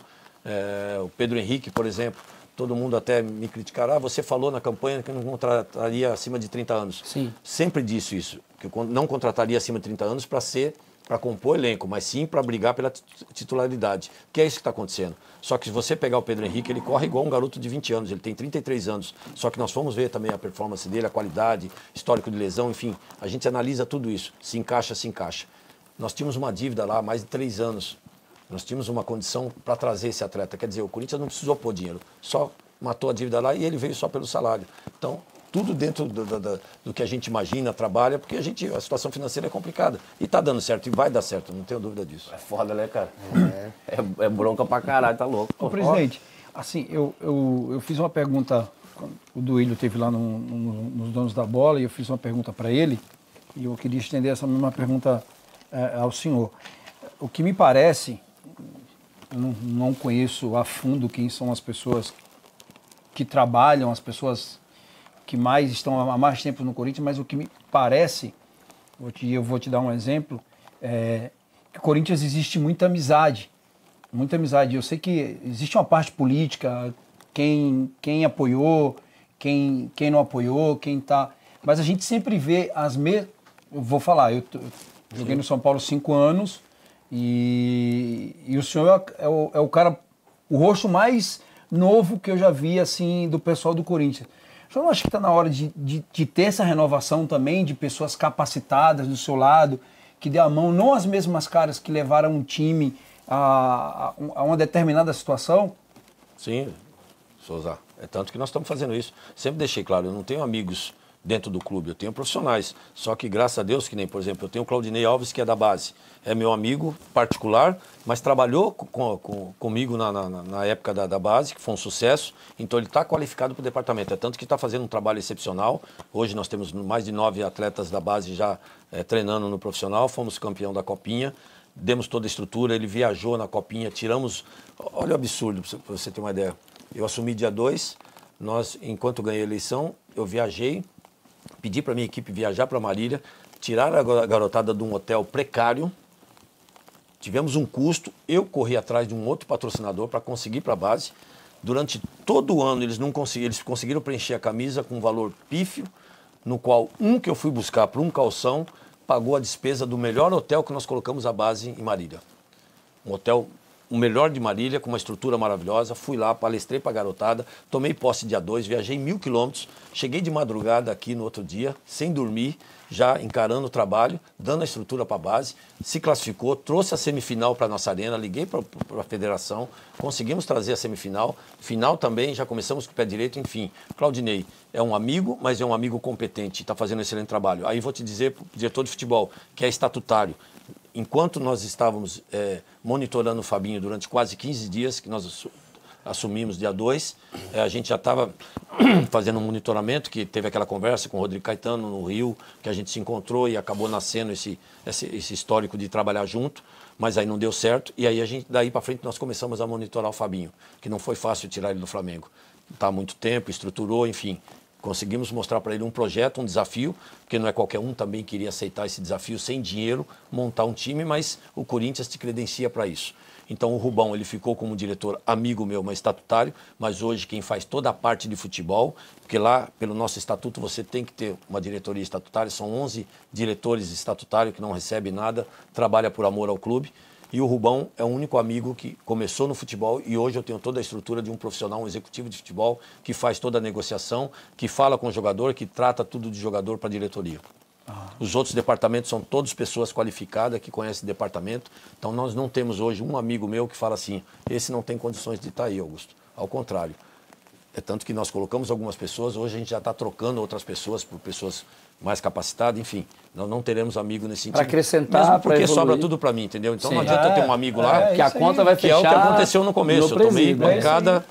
É, o Pedro Henrique, por exemplo, todo mundo até me criticará, ah, você falou na campanha que não contrataria acima de trinta anos. Sim. Sempre disse isso, que eu não contrataria acima de trinta anos para ser, para compor elenco, mas sim para brigar pela titularidade, que é isso que está acontecendo. Só que se você pegar o Pedro Henrique, ele corre igual um garoto de vinte anos, ele tem trinta e três anos, só que nós fomos ver também a performance dele, a qualidade, histórico de lesão, enfim, a gente analisa tudo isso, se encaixa, se encaixa. Nós tínhamos uma dívida lá há mais de três anos, nós tínhamos uma condição para trazer esse atleta. Quer dizer, o Corinthians não precisou pôr dinheiro, só matou a dívida lá e ele veio só pelo salário. Então, tudo dentro do, do, do que a gente imagina, trabalha, porque a, gente, a situação financeira é complicada. E está dando certo, e vai dar certo, não tenho dúvida disso. É foda, né, cara? É, é, é bronca pra caralho, tá louco. Ô, presidente, assim, eu, eu, eu fiz uma pergunta, o Duílio esteve lá no, no, nos Donos da Bola, e eu fiz uma pergunta para ele, e eu queria estender essa mesma pergunta é, ao senhor. O que me parece... Eu não, não conheço a fundo quem são as pessoas que trabalham, as pessoas que mais estão há mais tempo no Corinthians, mas o que me parece, vou te, eu vou te dar um exemplo, é que no Corinthians existe muita amizade, muita amizade. Eu sei que existe uma parte política, quem, quem apoiou, quem, quem não apoiou, quem está... Mas a gente sempre vê as mesmas... Vou falar, eu, t- eu joguei no São Paulo cinco anos e, e o senhor é, é, o, é o cara, o rosto mais novo que eu já vi, assim, do pessoal do Corinthians. O senhor não acha que está na hora de, de, de ter essa renovação também, de pessoas capacitadas do seu lado, que dê a mão, não as mesmas caras que levaram um time a, a, a uma determinada situação? Sim, Souza. É tanto que nós estamos fazendo isso. Sempre deixei claro, eu não tenho amigos dentro do clube, eu tenho profissionais. Só que, graças a Deus, que nem, por exemplo, eu tenho o Claudinei Alves, que é da base. É meu amigo particular, mas trabalhou com, com, comigo na, na, na época da, da base, que foi um sucesso. Então, ele está qualificado para o departamento. É tanto que está fazendo um trabalho excepcional. Hoje, nós temos mais de nove atletas da base já é, treinando no profissional. Fomos campeão da Copinha. Demos toda a estrutura. Ele viajou na Copinha. Tiramos... Olha o absurdo, para você ter uma ideia. Eu assumi dia dois. Nós, enquanto ganhei a eleição, eu viajei. Pedi para a minha equipe viajar para Marília. Tirar a garotada de um hotel precário. Tivemos um custo, eu corri atrás de um outro patrocinador para conseguir para a base. Durante todo o ano eles não conseguiram, eles conseguiram preencher a camisa com um valor pífio, no qual um que eu fui buscar para um calção pagou a despesa do melhor hotel que nós colocamos a base em Marília. Um hotel, o melhor de Marília, com uma estrutura maravilhosa. Fui lá, palestrei para a garotada, tomei posse dia dois, viajei mil quilômetros, cheguei de madrugada aqui no outro dia, sem dormir, já encarando o trabalho, dando a estrutura para a base, se classificou, trouxe a semifinal para a nossa arena, liguei para a federação, conseguimos trazer a semifinal, final também, já começamos com o pé direito, enfim. Claudinei é um amigo, mas é um amigo competente, está fazendo um excelente trabalho. Aí vou te dizer, o diretor de futebol, que é estatutário, enquanto nós estávamos é, monitorando o Fabinho durante quase quinze dias, que nós assumimos dia dois, é, a gente já estava fazendo um monitoramento, que teve aquela conversa com o Rodrigo Caetano no Rio, que a gente se encontrou e acabou nascendo esse, esse, esse histórico de trabalhar junto, mas aí não deu certo, e aí a gente, daí para frente nós começamos a monitorar o Fabinho, que não foi fácil tirar ele do Flamengo. Está há muito tempo, estruturou, enfim. Conseguimos mostrar para ele um projeto, um desafio, porque não é qualquer um também que iria aceitar esse desafio sem dinheiro, montar um time, mas o Corinthians te credencia para isso. Então o Rubão, ele ficou como diretor amigo meu, mas estatutário, mas hoje quem faz toda a parte de futebol, porque lá, pelo nosso estatuto, você tem que ter uma diretoria estatutária, são onze diretores estatutários que não recebem nada, trabalha por amor ao clube. E o Rubão é o único amigo que começou no futebol e hoje eu tenho toda a estrutura de um profissional, um executivo de futebol, que faz toda a negociação, que fala com o jogador, que trata tudo de jogador para a diretoria. Ah. Os outros departamentos são todas pessoas qualificadas, que conhecem o departamento. Então nós não temos hoje um amigo meu que fala assim, esse não tem condições de estar aí, Augusto. Ao contrário. É tanto que nós colocamos algumas pessoas, hoje a gente já está trocando outras pessoas por pessoas mais capacitadas, enfim. Nós não teremos amigo nesse sentido. Para acrescentar, mesmo porque evoluir. Sobra tudo para mim, entendeu? Então Sim. não adianta É, eu ter um amigo lá, é, que a conta vai que fechar. é o que aconteceu no começo. no Eu tomei presídio, é isso pancada.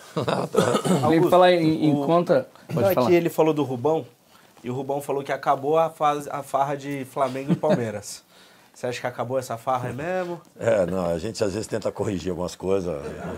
Alguém falar em, em o- conta. Pode Aqui falar. ele falou do Rubão, e o Rubão falou que acabou a, fase, a farra de Flamengo e Palmeiras. Você acha que acabou essa farra aí mesmo? É, não, a gente às vezes tenta corrigir algumas coisas.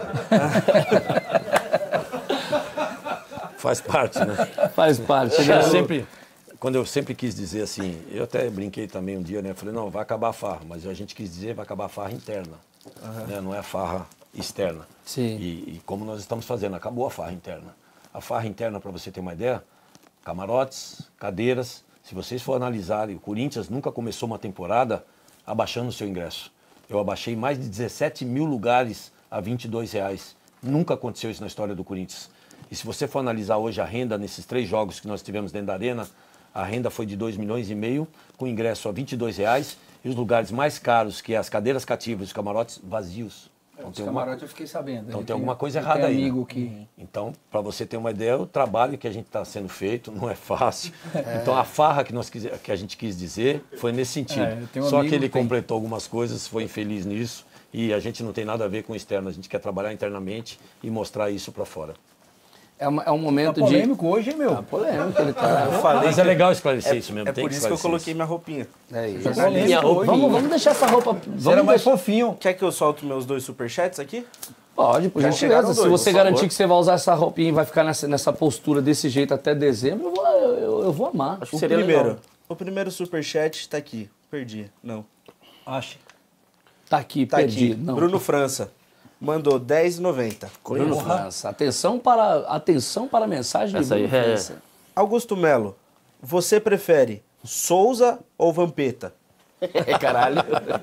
Faz parte, né? Faz parte. Eu né? sempre, quando eu sempre quis dizer assim, eu até brinquei também um dia, né? Falei, não, vai acabar a farra, mas a gente quis dizer, vai acabar a farra interna, né? Não é a farra externa. Sim. E, e como nós estamos fazendo, acabou a farra interna. A farra interna, para você ter uma ideia, camarotes, cadeiras, se vocês for analisarem, o Corinthians nunca começou uma temporada abaixando o seu ingresso. Eu abaixei mais de dezessete mil lugares a vinte e dois reais. Nunca aconteceu isso na história do Corinthians. E se você for analisar hoje a renda nesses três jogos que nós tivemos dentro da arena, a renda foi de dois milhões e meio, com ingresso a vinte e dois reais, e os lugares mais caros, que é as cadeiras cativas e os camarotes, vazios. Então, Os tem alguma, camarotes eu fiquei sabendo. então Eu tem alguma tenho- coisa eu errada tenho aí. né? amigo que... Então, para você ter uma ideia, o trabalho que a gente está sendo feito não é fácil. Então, a farra que, nós quis, que a gente quis dizer foi nesse sentido. É, eu tenho um Só amigo que ele que tem. completou algumas coisas, foi infeliz nisso. E a gente não tem nada a ver com o externo. A gente quer trabalhar internamente e mostrar isso para fora. É, uma- é um Tá momento de. polêmico hoje, hein, meu? Tá polêmico ele tá. Eu falei Mas é que- legal esclarecer isso mesmo. É tem por isso que eu esclarecer coloquei minha roupinha. É isso. Tá polêmico Minha roupa- hoje. Vamos, vamos deixar essa roupa. Você era Vamos mais deixar... fofinho. Quer que eu solte meus dois superchats aqui? Pode, por Já gentileza. chegaram Se dois, você por garantir favor. que você vai usar essa roupinha e vai ficar nessa, nessa postura desse jeito até dezembro, eu vou, eu, eu vou amar. Acho que O seria primeiro. legal. O primeiro superchat tá aqui. Perdi. Não. Acho. Tá aqui, Tá perdi. aqui. Não. Bruno França. Mandou dez reais e noventa centavos. Bruno França. Atenção para, atenção para a mensagem de Essa aí Bruno é- França. Augusto Melo. você prefere Souza ou Vampeta? É, caralho.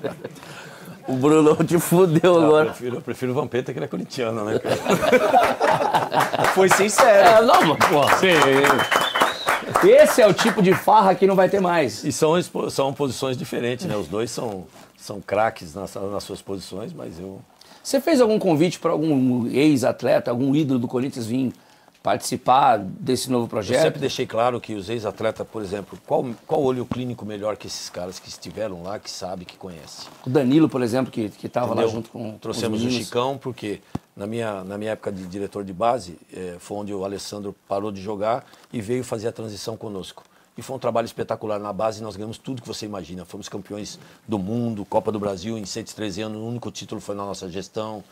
O Bruno te fudeu Não, eu agora. prefiro, eu prefiro o Vampeta, que ele é corintiano, né, cara? Foi sincero. É, não, mas, pô. Esse é o tipo de farra que não vai ter mais. E são, expo- são posições diferentes, né? Os dois são, são craques nas, nas suas posições, mas eu... Você fez algum convite para algum ex-atleta, algum ídolo do Corinthians vir participar desse novo Eu projeto? sempre deixei claro que os ex-atletas, por exemplo, qual, qual olho clínico melhor que esses caras que estiveram lá, que sabe, que conhece? O Danilo, por exemplo, que estava lá Entendeu? junto com Trouxemos com o os meninos. Chicão, porque na minha, na minha época de diretor de base, eh, foi onde o Alessandro parou de jogar e veio fazer a transição conosco. E foi um trabalho espetacular na base, nós ganhamos tudo que você imagina. Fomos campeões do mundo, Copa do Brasil em cento e treze anos, o único título foi na nossa gestão.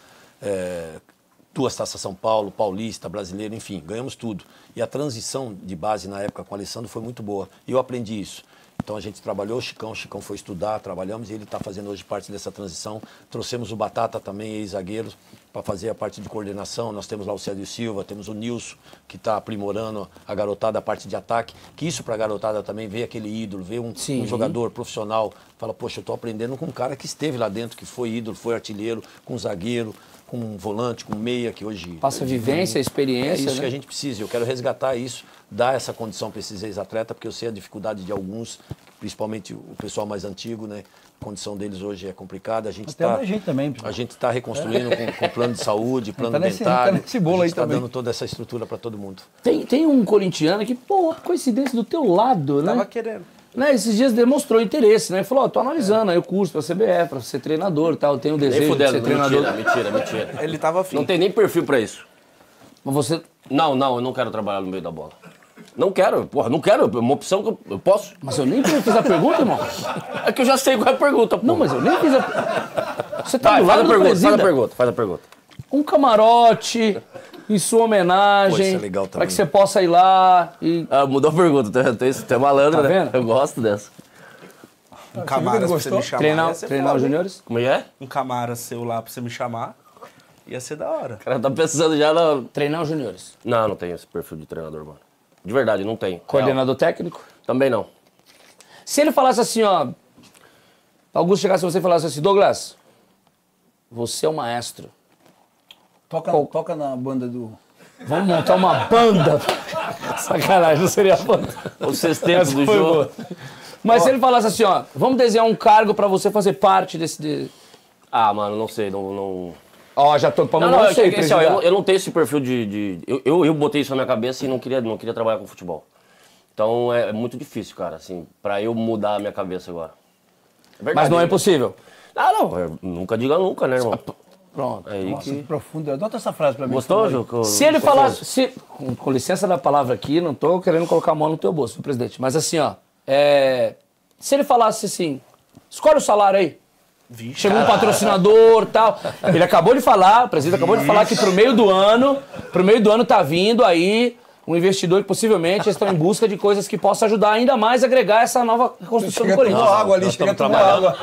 É, duas Taças São Paulo, Paulista, Brasileiro, enfim, ganhamos tudo. E a transição de base na época com o Alessandro foi muito boa. E eu aprendi isso. Então a gente trabalhou, o Chicão, o Chicão foi estudar, trabalhamos e ele está fazendo hoje parte dessa transição. Trouxemos o Batata também, ex-zagueiro, para fazer a parte de coordenação. Nós temos lá o Célio Silva, temos o Nilson, que está aprimorando a garotada, a parte de ataque. Que isso para a garotada também, ver aquele ídolo, ver um, um jogador profissional. Fala, poxa, eu estou aprendendo com um cara que esteve lá dentro, que foi ídolo, foi artilheiro, com um zagueiro, com um volante, com um meia, que hoje... Passa vivência, experiência, É isso né? que a gente precisa. Eu quero resgatar isso, dar essa condição para esses ex-atletas, porque eu sei a dificuldade de alguns, principalmente o pessoal mais antigo, né? A condição deles hoje é complicada. A gente Até está da gente também. a gente está reconstruindo com, com plano de saúde, plano tá nesse- dentário. tá nesse bolo a aí gente está também. dando toda essa estrutura para todo mundo. Tem, tem um corintiano que, pô, coincidência do teu lado, né? Tava querendo. Né, esses dias demonstrou interesse, né? Falou, ó, tô analisando aí o curso pra C B F, pra ser treinador e tal, eu tenho o Nem desejo de fudendo, ser treinador. mentira, mentira, mentira. Ele tava afim. Não tem nem perfil pra isso. Mas você... Não, não, eu não quero trabalhar no meio da bola. Não quero, porra, não quero, é uma opção que eu, eu posso. Mas eu nem fiz a pergunta, irmão. É que eu já sei qual é a pergunta, pô. Não, mas eu nem fiz a... Você tá Vai, do faz lado a do pergunta, faz a presida. pergunta, faz a pergunta. Um camarote em sua homenagem. Pô, isso é legal Pra também. que você possa ir lá e... Ah, mudou a pergunta, tu, tu, tu é malandro, Tá né? vendo? Eu gosto dessa. Um Camara pra você gostou? me chamar. Treinar, ia ser treinar foda, os hein? juniores? Como é que é? Um Camara seu lá pra você me chamar. Ia ser da hora. O cara tá pensando já na... Treinar os juniores. Não, não tenho esse perfil de treinador, mano. De verdade, não tenho. Coordenador técnico? Real. Também não. Se ele falasse assim, ó... Augusto chegasse a você e falasse assim, Douglas, você é o maestro. Toca, toca na banda do... Vamos montar uma banda. Sacanagem, não seria banda. O sexteto Essa do foi jogo. boa. Mas se ele falasse assim, ó, vamos desenhar um cargo pra você fazer parte desse... de- Ah, mano, não sei, não... não... Ó, já tô pra Não, mandar não, um sei, é que, assim, ó, eu, não, presidente. eu não tenho esse perfil de... de eu, eu, eu botei isso na minha cabeça e não queria, não queria trabalhar com futebol. Então é, é muito difícil, cara, assim, pra eu mudar a minha cabeça agora. É verdade. Mas não é impossível. Ah, não, é, nunca diga nunca, né, irmão? Pronto. Aí Nossa, que... que profundo. Adota essa frase pra mim. Gostou, por favor. Ju? Se ele falasse... Se, com, com licença da palavra aqui, não tô querendo colocar a mão no teu bolso, viu, presidente. Mas assim, ó, é, se ele falasse assim, escolhe o salário aí. Vixe. Chegou um patrocinador e tal. Ele acabou de falar, o presidente acabou de falar que pro meio do ano, pro meio do ano tá vindo aí um investidor que possivelmente estão em busca de coisas que possam ajudar ainda mais a agregar essa nova construção do Chega Corinthians. tomou água ali, nós chega estamos tomou trabalhando.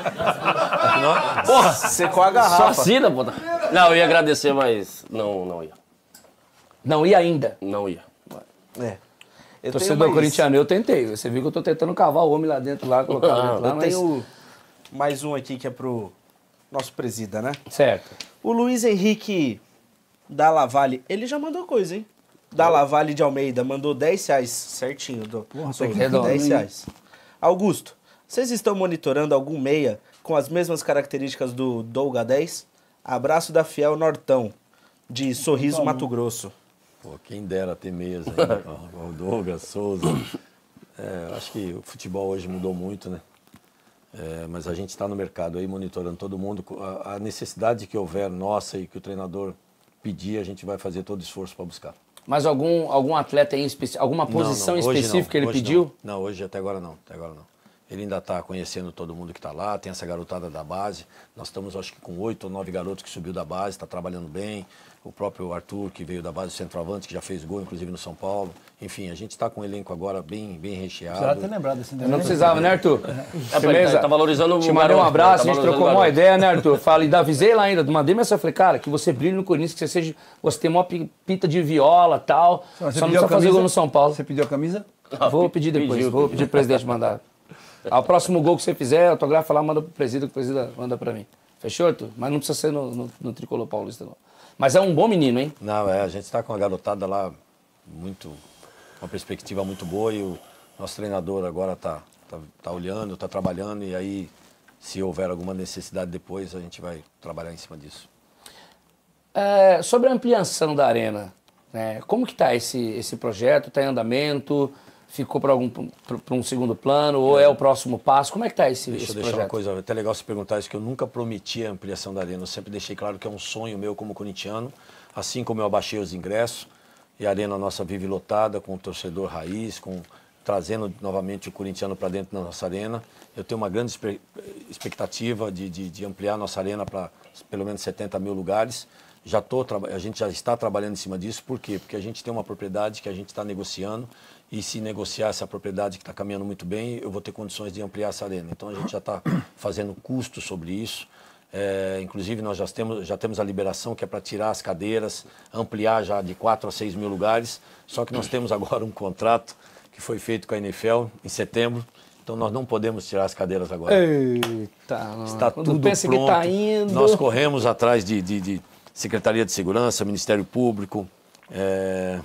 água. Porra, Secou a só garrafa. assina, pô. Não, eu ia agradecer, mas não, não ia. Não, e ainda? Não ia. É. Eu Torcedor tenho mais- corintiano, eu tentei. Você viu que eu tô tentando cavar o homem lá dentro, lá, colocar Ah, dentro lá, Eu mas... tenho mais um aqui que é pro nosso presida, né? Certo. O Luiz Henrique da Lavalle, ele já mandou coisa, hein? Da Lavalle de Almeida, mandou dez reais certinho. Do, Porra, Souza, tá redondo, dez hein? reais. Augusto, vocês estão monitorando algum meia com as mesmas características do Douga dez? Abraço da Fiel Nortão, de Sorriso, Mato Grosso. Pô, quem dera ter meias aí. Ó, o Douglas, Souza. É, acho que o futebol hoje mudou muito, né? É, mas a gente está no mercado aí monitorando todo mundo. A, a necessidade que houver nossa e que o treinador pedir, a gente vai fazer todo o esforço para buscar. Mas algum, algum atleta em específico, alguma posição Não, não, hoje específica não, ele hoje pediu? Não. Não, hoje até agora não, até agora não. Ele ainda está conhecendo todo mundo que está lá, tem essa garotada da base. Nós estamos, acho que, com oito ou nove garotos que subiu da base, está trabalhando bem. O próprio Arthur, que veio da base do centroavante, que já fez gol, inclusive, no São Paulo. Enfim, a gente está com um elenco agora bem, bem recheado. Precisava ter lembrado desse Não precisava, né, Arthur? É, beleza. Tá valorizando o Te mandei um garoto, abraço, tá a gente valorizando trocou o uma garoto. ideia, né, Arthur? Falei, da avisei lá ainda, mandei mensagem, falei, cara, que você brilhe no Corinthians, que você seja, você tem uma pinta de viola e tal, Você só não pediu a precisa fazer camisa? gol no São Paulo. Você pediu a camisa? Vou pedir depois, Pediu, vou pediu. pedir pro presidente mandar. Ao próximo gol que você fizer, autografa lá, manda pro presídio, que o presídio manda pra mim. Fechou, Arthur? Mas não precisa ser no, no, no Tricolor Paulista, não. Mas é um bom menino, hein? Não, é, a gente está com uma garotada lá, muito, uma perspectiva muito boa e o nosso treinador agora está tá, tá olhando, está trabalhando e aí, se houver alguma necessidade depois, a gente vai trabalhar em cima disso. É, sobre a ampliação da arena, né, como que está esse, esse projeto? Está em andamento? Ficou para algum para um segundo plano? Ou é o próximo passo? Como é que está esse, Deixa esse eu deixar projeto? uma coisa, até legal você perguntar isso, que eu nunca prometi a ampliação da arena, eu sempre deixei claro que é um sonho meu como corintiano, assim como eu abaixei os ingressos, e a arena nossa vive lotada, com o torcedor raiz, com, trazendo novamente o corintiano para dentro da nossa arena. Eu tenho uma grande espe- expectativa de, de, de ampliar a nossa arena para pelo menos setenta mil lugares. Já tô, a gente já está trabalhando em cima disso, por quê? Porque a gente tem uma propriedade que a gente está negociando, e se negociar essa propriedade que está caminhando muito bem, eu vou ter condições de ampliar essa arena. Então a gente já está fazendo custo sobre isso. É, inclusive nós já temos, já temos a liberação que é para tirar as cadeiras, ampliar já de quatro a seis mil lugares. Só que nós temos agora um contrato que foi feito com a N F L em setembro. Então nós não podemos tirar as cadeiras agora. Eita, não. Está Quando tudo pensa pronto. que está indo... Nós corremos atrás de, de, de Secretaria de Segurança, Ministério Público, é,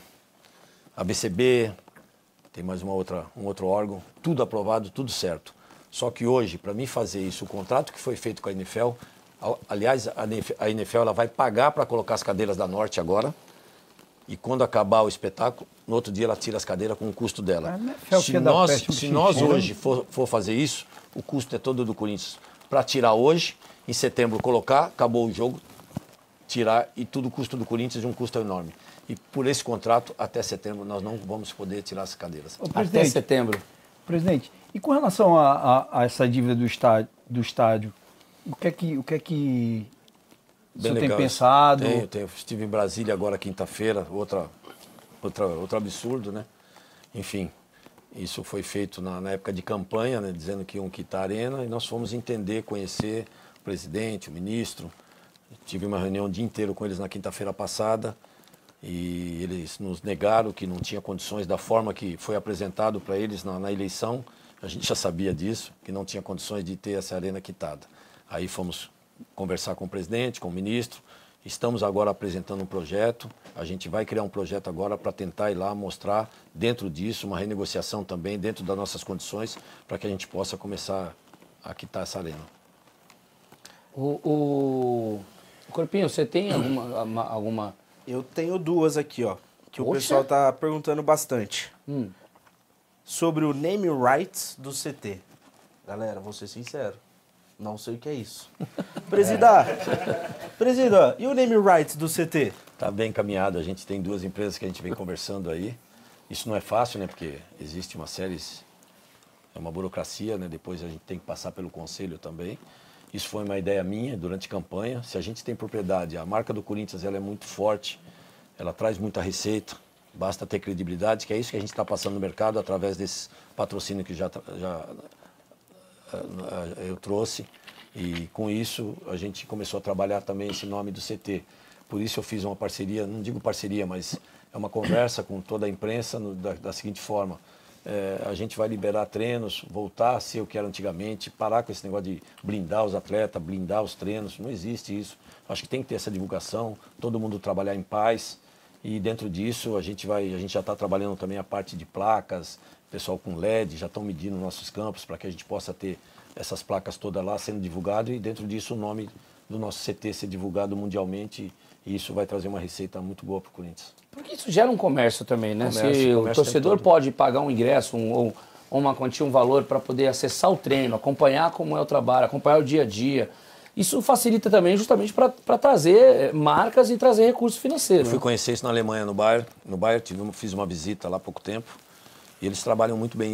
A B C B, tem mais uma outra, um outro órgão, tudo aprovado, tudo certo. Só que hoje, para mim fazer isso, o contrato que foi feito com a N F L, aliás, a N F L ela vai pagar para colocar as cadeiras da Norte agora, e quando acabar o espetáculo, no outro dia ela tira as cadeiras com o custo dela. Se nós, se nós hoje for, for fazer isso, o custo é todo do Corinthians. Para tirar hoje, em setembro colocar, acabou o jogo, tirar, e tudo o custo do Corinthians é um custo enorme. E por esse contrato, até setembro, nós não vamos poder tirar as cadeiras. Ô, Até presidente, setembro. presidente, e com relação a, a, a essa dívida do estádio, do estádio, o que é que, o que, é que o senhor tem legal. pensado? Tenho, tenho. Estive em Brasília agora, quinta-feira, outra, outra, outro absurdo, né? Enfim, isso foi feito na, na época de campanha, né? Dizendo que iam quitar a arena, e nós fomos entender, conhecer o presidente, o ministro. Tive uma reunião o dia inteiro com eles na quinta-feira passada, e eles nos negaram que não tinha condições da forma que foi apresentado para eles na, na eleição. A gente já sabia disso, que não tinha condições de ter essa arena quitada. Aí fomos conversar com o presidente, com o ministro. Estamos agora apresentando um projeto. A gente vai criar um projeto agora para tentar ir lá mostrar dentro disso uma renegociação também, dentro das nossas condições, para que a gente possa começar a quitar essa arena. O, o... Corpinho, você tem alguma... uma- alguma... Eu tenho duas aqui, ó, que o Poxa. pessoal tá perguntando bastante. Hum. Sobre o name rights do C T. Galera, vou ser sincero, não sei o que é isso. Presida, presida, e o name rights do C T? Está bem encaminhado, a gente tem duas empresas que a gente vem conversando aí. Isso não é fácil, né? Porque existe uma série, é uma burocracia, né? Depois a gente tem que passar pelo conselho também. Isso foi uma ideia minha durante a campanha. Se a gente tem propriedade, a marca do Corinthians ela é muito forte, ela traz muita receita, basta ter credibilidade, que é isso que a gente está passando no mercado através desse patrocínio que já, já eu trouxe. E com isso a gente começou a trabalhar também esse nome do C T. Por isso eu fiz uma parceria, não digo parceria, mas é uma conversa com toda a imprensa no, da, da seguinte forma. É, a gente vai liberar treinos, voltar a ser o que era antigamente, parar com esse negócio de blindar os atletas, blindar os treinos, não existe isso. Acho que tem que ter essa divulgação, todo mundo trabalhar em paz, e dentro disso a gente, vai, a gente já está trabalhando também a parte de placas, pessoal com L E D, já estão medindo nossos campos para que a gente possa ter essas placas todas lá sendo divulgado, e dentro disso o nome do nosso C T ser divulgado mundialmente, e isso vai trazer uma receita muito boa para o Corinthians. Porque isso gera um comércio também, né? Comércio, Se o comércio torcedor tem todo. pode pagar um ingresso um, ou, ou uma quantia, um valor para poder acessar o treino, acompanhar como é o trabalho, acompanhar o dia a dia. Isso facilita também justamente para trazer marcas e trazer recursos financeiros. Eu fui né? conhecer isso na Alemanha, no Bayern. No Bayern tive, fiz uma visita lá há pouco tempo, e eles trabalham muito bem isso.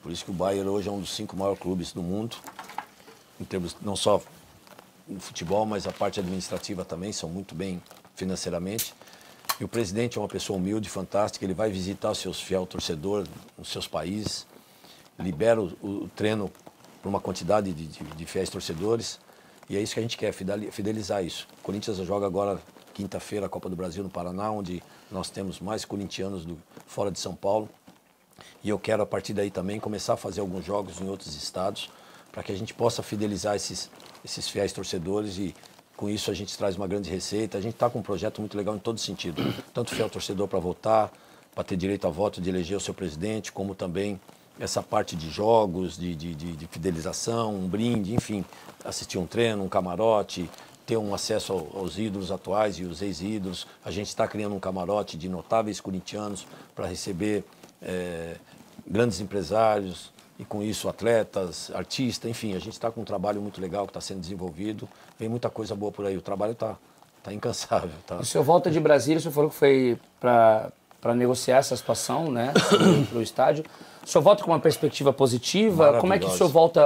Por isso que o Bayern hoje é um dos cinco maiores clubes do mundo, em termos não só no futebol, mas a parte administrativa também, são muito bem financeiramente. E o presidente é uma pessoa humilde, fantástica, ele vai visitar os seus fiel torcedores nos seus países, libera o, o treino para uma quantidade de, de, de fiéis torcedores, e é isso que a gente quer, fidelizar isso. O Corinthians joga agora, quinta-feira, a Copa do Brasil no Paraná, onde nós temos mais corintianos do, fora de São Paulo, e eu quero, a partir daí também, começar a fazer alguns jogos em outros estados, para que a gente possa fidelizar esses, esses fiéis torcedores e, com isso, a gente traz uma grande receita. A gente está com um projeto muito legal em todo sentido. Tanto fiel torcedor para votar, para ter direito a voto de eleger o seu presidente, como também essa parte de jogos, de, de, de, de fidelização, um brinde, enfim, assistir um treino, um camarote, ter um acesso ao, aos ídolos atuais e os ex-ídolos. A gente está criando um camarote de notáveis corintianos para receber é, grandes empresários, e com isso atletas, artistas, enfim, a gente está com um trabalho muito legal que está sendo desenvolvido, vem muita coisa boa por aí, o trabalho está tá incansável. Tá? O senhor volta de Brasília, o senhor falou que foi para negociar essa situação, né, para o estádio. O senhor volta com uma perspectiva positiva? Como é que o senhor volta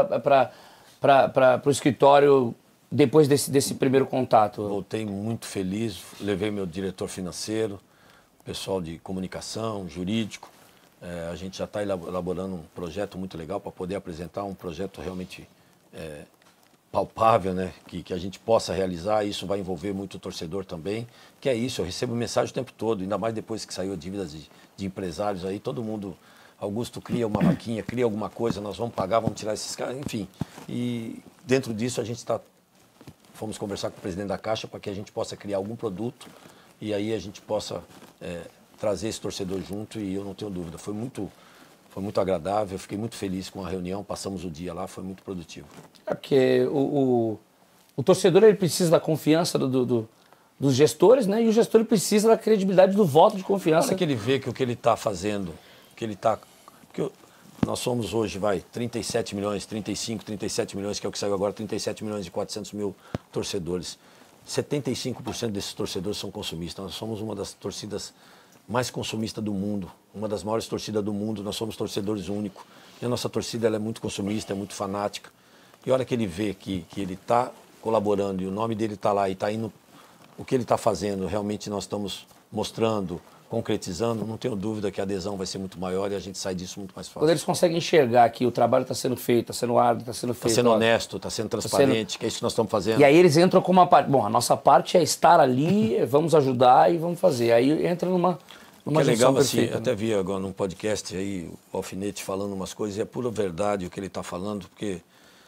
para o escritório depois desse, desse primeiro contato? Voltei muito feliz, levei meu diretor financeiro, pessoal de comunicação, jurídico. É, a gente já está elaborando um projeto muito legal para poder apresentar um projeto realmente é, palpável, né? que, que a gente possa realizar. Isso vai envolver muito o torcedor também, que é isso, eu recebo mensagem o tempo todo, ainda mais depois que saiu a dívida de, de empresários aí, todo mundo, Augusto cria uma vaquinha, cria alguma coisa, nós vamos pagar, vamos tirar esses caras, enfim. E dentro disso a gente está, fomos conversar com o presidente da Caixa para que a gente possa criar algum produto e aí a gente possa... É, trazer esse torcedor junto, e eu não tenho dúvida, foi muito, foi muito agradável, eu fiquei muito feliz com a reunião, passamos o dia lá, foi muito produtivo. É porque o, o, o torcedor ele precisa da confiança do, do, dos gestores, né? E o gestor ele precisa da credibilidade do voto de confiança. Olha que ele vê que o que ele está fazendo, que ele está... Porque nós somos hoje, vai, trinta e sete milhões, trinta e cinco, trinta e sete milhões, que é o que saiu agora, trinta e sete milhões e quatrocentos mil torcedores. setenta e cinco por cento desses torcedores são consumistas, nós somos uma das torcidas mais consumista do mundo, uma das maiores torcidas do mundo, nós somos torcedores únicos. E a nossa torcida ela é muito consumista, é muito fanática. E a hora que ele vê que, que ele está colaborando e o nome dele está lá e está indo, o que ele está fazendo, realmente nós estamos mostrando, concretizando, não tenho dúvida que a adesão vai ser muito maior e a gente sai disso muito mais fácil. Quando eles conseguem enxergar que o trabalho está sendo feito, está sendo árduo, está sendo feito... Está sendo honesto, está sendo transparente, tá sendo... que é isso que nós estamos fazendo. E aí eles entram com uma parte... Bom, a nossa parte é estar ali, vamos ajudar e vamos fazer. Aí entra numa... O que é legal, assim, perfeita, até né? vi agora num podcast aí, o Alfinete falando umas coisas, e é pura verdade o que ele está falando, porque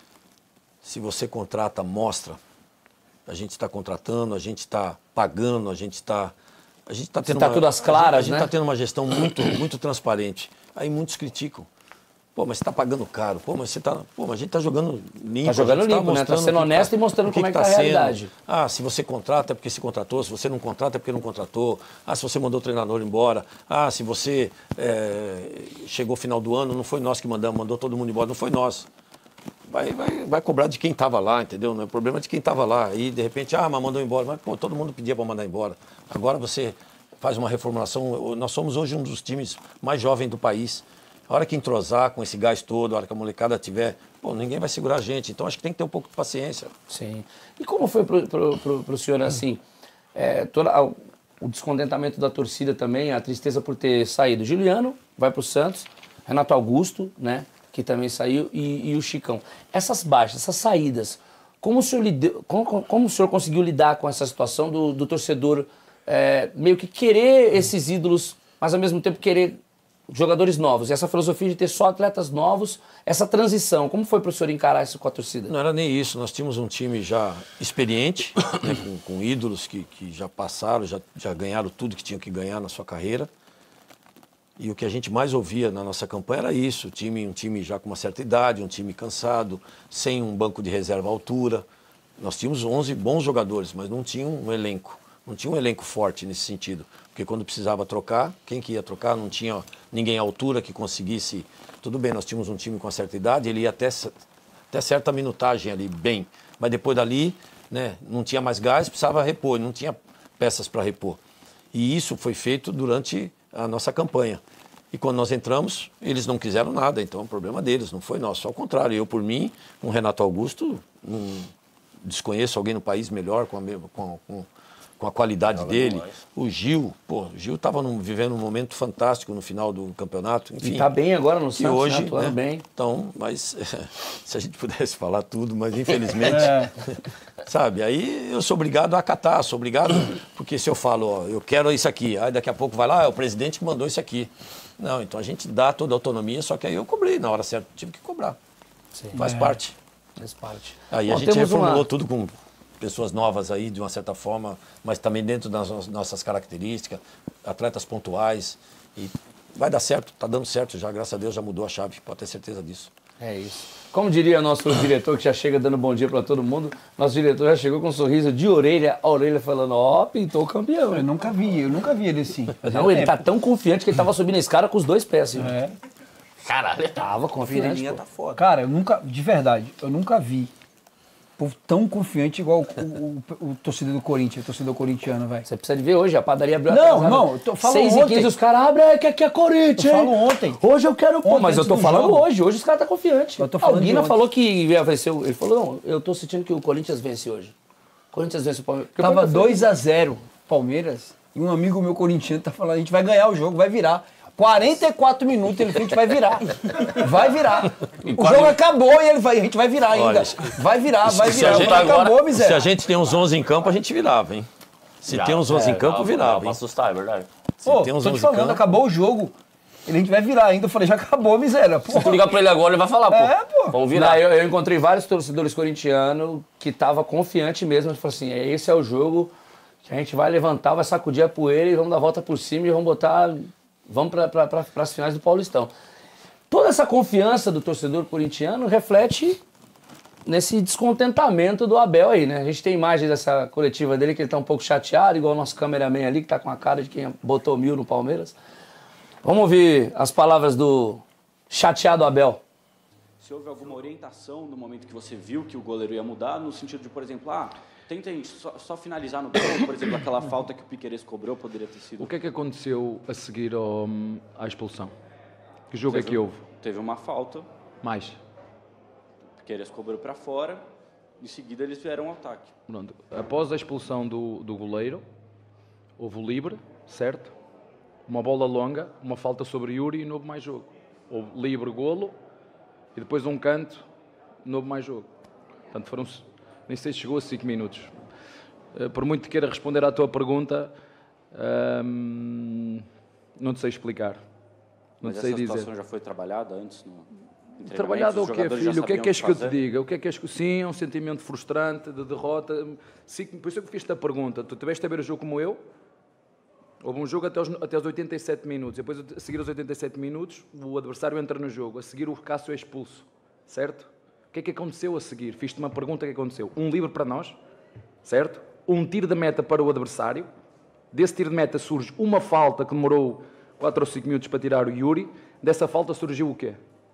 se você contrata, mostra, a gente está contratando, a gente está pagando, a gente está... A gente está tendo, tá tudo às claras, a gente né? está tendo uma gestão muito, muito transparente. Aí muitos criticam. Pô, mas você está pagando caro. Pô, mas você está... Pô, mas a gente está jogando limpo. Está jogando limpo, tá né? Está sendo honesto tá, e mostrando como é que está tá a realidade. Ah, se você contrata é porque se contratou. Se você não contrata é porque não contratou. Ah, se você mandou o treinador embora. Ah, se você é, chegou ao final do ano, não foi nós que mandamos, mandou todo mundo embora. Não foi nós. Vai, vai, vai cobrar de quem estava lá, entendeu? Não é problema de quem estava lá. Aí, de repente, ah, mas mandou embora. Mas, pô, todo mundo pedia para mandar embora. Agora você faz uma reformulação. Nós somos hoje um dos times mais jovens do país. A hora que entrosar com esse gás todo, a hora que a molecada tiver, pô, ninguém vai segurar a gente. Então, acho que tem que ter um pouco de paciência. Sim. E como foi para o senhor, assim, é, toda a, o descontentamento da torcida também, a tristeza por ter saído? Juliano vai para o Santos, Renato Augusto, né, que também saiu, e, e o Chicão. Essas baixas, essas saídas, como o senhor, lide, como, como o senhor conseguiu lidar com essa situação do, do torcedor é, meio que querer esses ídolos, mas ao mesmo tempo querer... jogadores novos, e essa filosofia de ter só atletas novos, essa transição, como foi para o senhor encarar isso com a torcida? Não era nem isso, nós tínhamos um time já experiente, né, com, com ídolos que, que já passaram, já, já ganharam tudo que tinham que ganhar na sua carreira, e o que a gente mais ouvia na nossa campanha era isso, time, um time já com uma certa idade, um time cansado, sem um banco de reserva à altura. Nós tínhamos onze bons jogadores, mas não tinha um elenco. Não tinha um elenco forte nesse sentido, porque quando precisava trocar, quem que ia trocar? Não tinha ninguém à altura que conseguisse... Tudo bem, nós tínhamos um time com uma certa idade, ele ia até, até certa minutagem ali, bem. Mas depois dali, né, não tinha mais gás, precisava repor, não tinha peças para repor. E isso foi feito durante a nossa campanha. E quando nós entramos, eles não quiseram nada, então é um problema deles, não foi nosso. Ao contrário, eu por mim, com o Renato Augusto, não desconheço alguém no país melhor, com a, com, com, com a qualidade Joga dele. Demais. O Gil, pô, o Gil estava vivendo um momento fantástico no final do campeonato. Enfim, e está bem agora no Santos, hoje, né? Né? Bem. Então, mas se a gente pudesse falar tudo, mas infelizmente, é. sabe, aí eu sou obrigado a acatar, sou obrigado, porque se eu falo, ó, eu quero isso aqui, aí daqui a pouco vai lá, é o presidente que mandou isso aqui. Não, então a gente dá toda a autonomia, só que aí eu cobrei na hora certa, tive que cobrar. Sim. Faz é. parte. Faz parte. Aí Bom, a gente reformulou uma... tudo com pessoas novas aí, de uma certa forma, mas também dentro das nossas características, atletas pontuais. E vai dar certo, tá dando certo já, graças a Deus já mudou a chave, pode ter certeza disso. É isso. Como diria nosso diretor, que já chega dando bom dia para todo mundo, nosso diretor já chegou com um sorriso de orelha a orelha, falando, ó, oh, pintou o campeão. Eu nunca vi, eu nunca vi ele assim. Não, ele tempo. tá tão confiante que ele tava subindo a escada com os dois pés, assim. É. Caralho, ele tava confiante. Tá foda. Cara, eu nunca, de verdade, eu nunca vi povo tão confiante igual o, o, o, o torcedor do Corinthians, o torcedor corintiano, velho. Você precisa de ver hoje, a padaria abriu Não, atrasada. não, eu tô falando seis e quinze, os caras abrem, que aqui é Corinthians, eu falo ontem. Hoje eu quero... Pô, ontem, mas eu tô falando jogo. hoje, hoje os caras tá confiante. Eu tô falando o Guina falou que ia vencer, ele falou, não, eu tô sentindo que o Corinthians vence hoje. O Corinthians vence o Palmeiras. Porque Tava dois a zero Palmeiras, e um amigo meu corintiano tá falando, a gente vai ganhar o jogo, vai virar. quarenta e quatro minutos ele falou, a gente vai virar. Vai virar. O jogo acabou e ele vai, a gente vai virar ainda. Olha, vai virar, vai virar. Se a gente, acabou, agora, miséria. Se a gente tem uns onze em campo, a gente virava, hein? Se Já, tem uns onze é, em campo, virava. Pra assustar, é verdade. Se Pô, tem uns tô onze te falando, em campo... acabou o jogo. Ele, a gente vai virar ainda. Eu falei, já acabou, miséria. Pô. Se tu ligar pra ele agora, ele vai falar, pô. É, pô. Vamos virar. Não, eu, eu encontrei vários torcedores corintianos que estavam confiantes mesmo. Eles falaram assim, esse é o jogo que a gente vai levantar, vai sacudir a poeira e vamos dar a volta por cima e vamos botar... Vamos para pra, pra, as finais do Paulistão. Toda essa confiança do torcedor corintiano reflete nesse descontentamento do Abel aí, né? A gente tem imagens dessa coletiva dele que ele tá um pouco chateado, igual o nosso cameraman ali, que tá com a cara de quem botou mil no Palmeiras. Vamos ouvir as palavras do chateado Abel. Se houve alguma orientação no momento que você viu que o goleiro ia mudar, no sentido de, por exemplo, ah, tentem só, só finalizar no gol, por exemplo, aquela falta que o Piquerez cobrou poderia ter sido... O que é que aconteceu a seguir ao, à expulsão? Que jogo teve, é que houve? Teve uma falta. Mais? O Piquerez cobrou para fora, em seguida eles vieram ao ataque. Pronto. Após a expulsão do, do goleiro, houve o livre, certo? Uma bola longa, uma falta sobre Yuri e não houve mais jogo. Houve livre, golo, e depois um canto, não houve mais jogo. Portanto, foram... Nem sei se chegou a cinco minutos. Uh, por muito que queira responder à tua pergunta, um, não te sei explicar. Não Mas te sei essa dizer. situação já foi trabalhada antes no treinamento? Trabalhada o quê, filho? O que é que queres que eu te diga? O que é que queres que... Sim, é um sentimento frustrante, de derrota. Sim, por isso é que fiz-te a pergunta. Tu tiveste a ver o jogo como eu? Houve um jogo até aos, até aos oitenta e sete minutos. Depois, a seguir aos oitenta e sete minutos, o adversário entra no jogo. A seguir, o Cássio é expulso. Certo? O que é que aconteceu a seguir? Fiz-te uma pergunta, o que aconteceu? Um livre para nós, certo? Um tiro de meta para o adversário. Desse tiro de meta surge uma falta que demorou quatro ou cinco minutos para tirar o Yuri. Dessa falta surgiu o quê?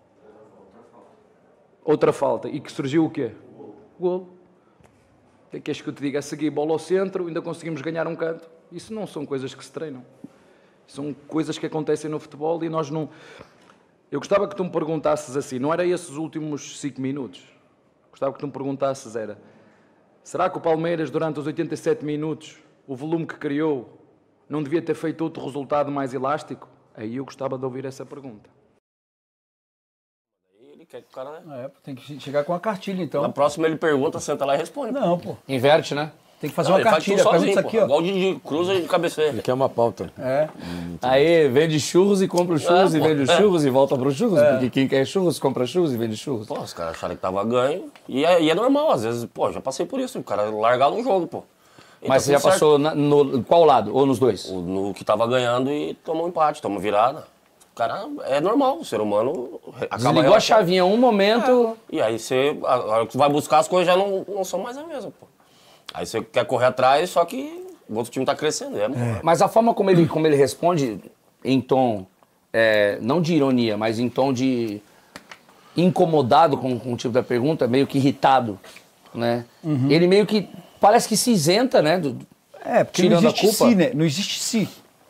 Outra falta. E que surgiu o quê? Golo. O que é que és que eu te diga? A seguir, bola ao centro, ainda conseguimos ganhar um canto. Isso não são coisas que se treinam. São coisas que acontecem no futebol e nós não... Eu gostava que tu me perguntasses assim, não era esses últimos cinco minutos. Gostava que tu me perguntasses, era, será que o Palmeiras, durante os oitenta e sete minutos, o volume que criou, não devia ter feito outro resultado mais elástico? Aí eu gostava de ouvir essa pergunta. Ele quer que o cara... É, tem que chegar com a cartilha, então. Na próxima ele pergunta, senta lá e responde. Não, pô. Inverte, né? Tem que fazer Não, uma cartilha. Faz Pergunta sozinho, isso aqui, ó. Igual de cruza e cabeceia. Ele quer uma pauta. É. Hum, Aí vende churros e compra os churros é, e vende os churros é. e volta para os churros. É. Porque quem quer churros, compra churros e vende churros. Pô, os caras acharam que tava ganho. E é, e é normal, às vezes, pô, já passei por isso. O cara largar no jogo, pô. E Mas tá você já certo. passou na, no qual lado? Ou nos dois? O, no que tava ganhando e tomou um empate, tomou virada. O cara é normal, o ser humano acaba... Desligou a chavinha em um momento... É. E aí você, a hora que tu vai buscar, as coisas já não, não são mais a mesma, pô. Aí você quer correr atrás, só que o outro time tá crescendo. É, é. Mas a forma como ele, como ele responde, em tom, é, não de ironia, mas em tom de incomodado com, com o tipo da pergunta, meio que irritado, né? Uhum. Ele meio que parece que se isenta, né? Do, é, porque não existe si, né? Não existe si.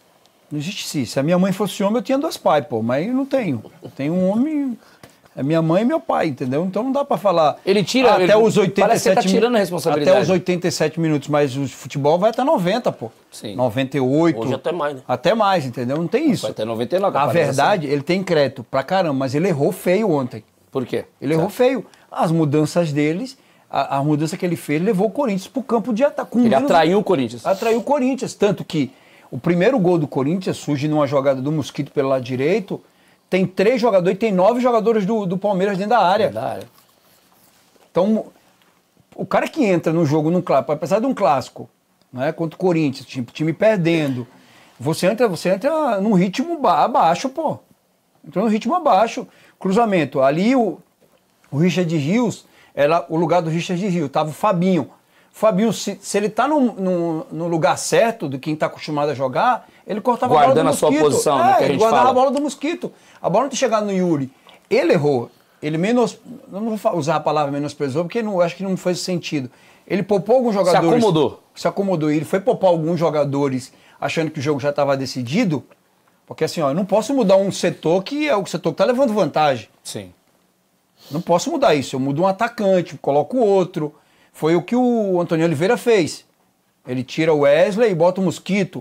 Não existe se. Se a minha mãe fosse homem, eu tinha dois pais, pô. Mas eu não tenho. Eu tenho um homem... É minha mãe e meu pai, entendeu? Então não dá pra falar... Ele tira... Até ele, os oitenta e sete... Parece que você tá tirando a responsabilidade. Até os oitenta e sete minutos, mas o futebol vai até noventa, pô. Sim. noventa e oito. Hoje até mais, né? Até mais, entendeu? Não tem isso. Vai até noventa e nove. A verdade, ele tem crédito pra caramba, mas ele errou feio ontem. Por quê? Ele errou feio. As mudanças deles, a, a mudança que ele fez, levou o Corinthians pro campo de ataque. Ele atraiu o Corinthians. Atraiu o Corinthians. Tanto que o primeiro gol do Corinthians surge numa jogada do Mosquito pelo lado direito. Tem três jogadores, tem nove jogadores do, do Palmeiras dentro da área. Da área. Então, o cara que entra no jogo, num clássico, apesar de um clássico, né, contra o Corinthians, time, time perdendo, você entra, você entra num ritmo ba abaixo, pô. Entra num ritmo abaixo. Cruzamento. Ali o, o Richard Rios, era o lugar do Richard Rios, tava o Fabinho. O Fabinho, se, se ele tá no, no, no lugar certo do quem tá acostumado a jogar, ele cortava Guardando a bola do a Mosquito. sua posição, é, né, que a ele gente guardava fala. a bola do Mosquito. A bola não tinha chegado no Yuri. Ele errou. Ele menos... Não vou usar a palavra menosprezou, porque não, acho que não fez sentido. Ele poupou alguns jogadores... Se acomodou. Se acomodou. E ele foi poupar alguns jogadores achando que o jogo já estava decidido. Porque assim, ó, eu não posso mudar um setor que é o setor que está levando vantagem. Sim. Não posso mudar isso. Eu mudo um atacante, coloco outro. Foi o que o Antônio Oliveira fez. Ele tira o Wesley e bota o Mosquito.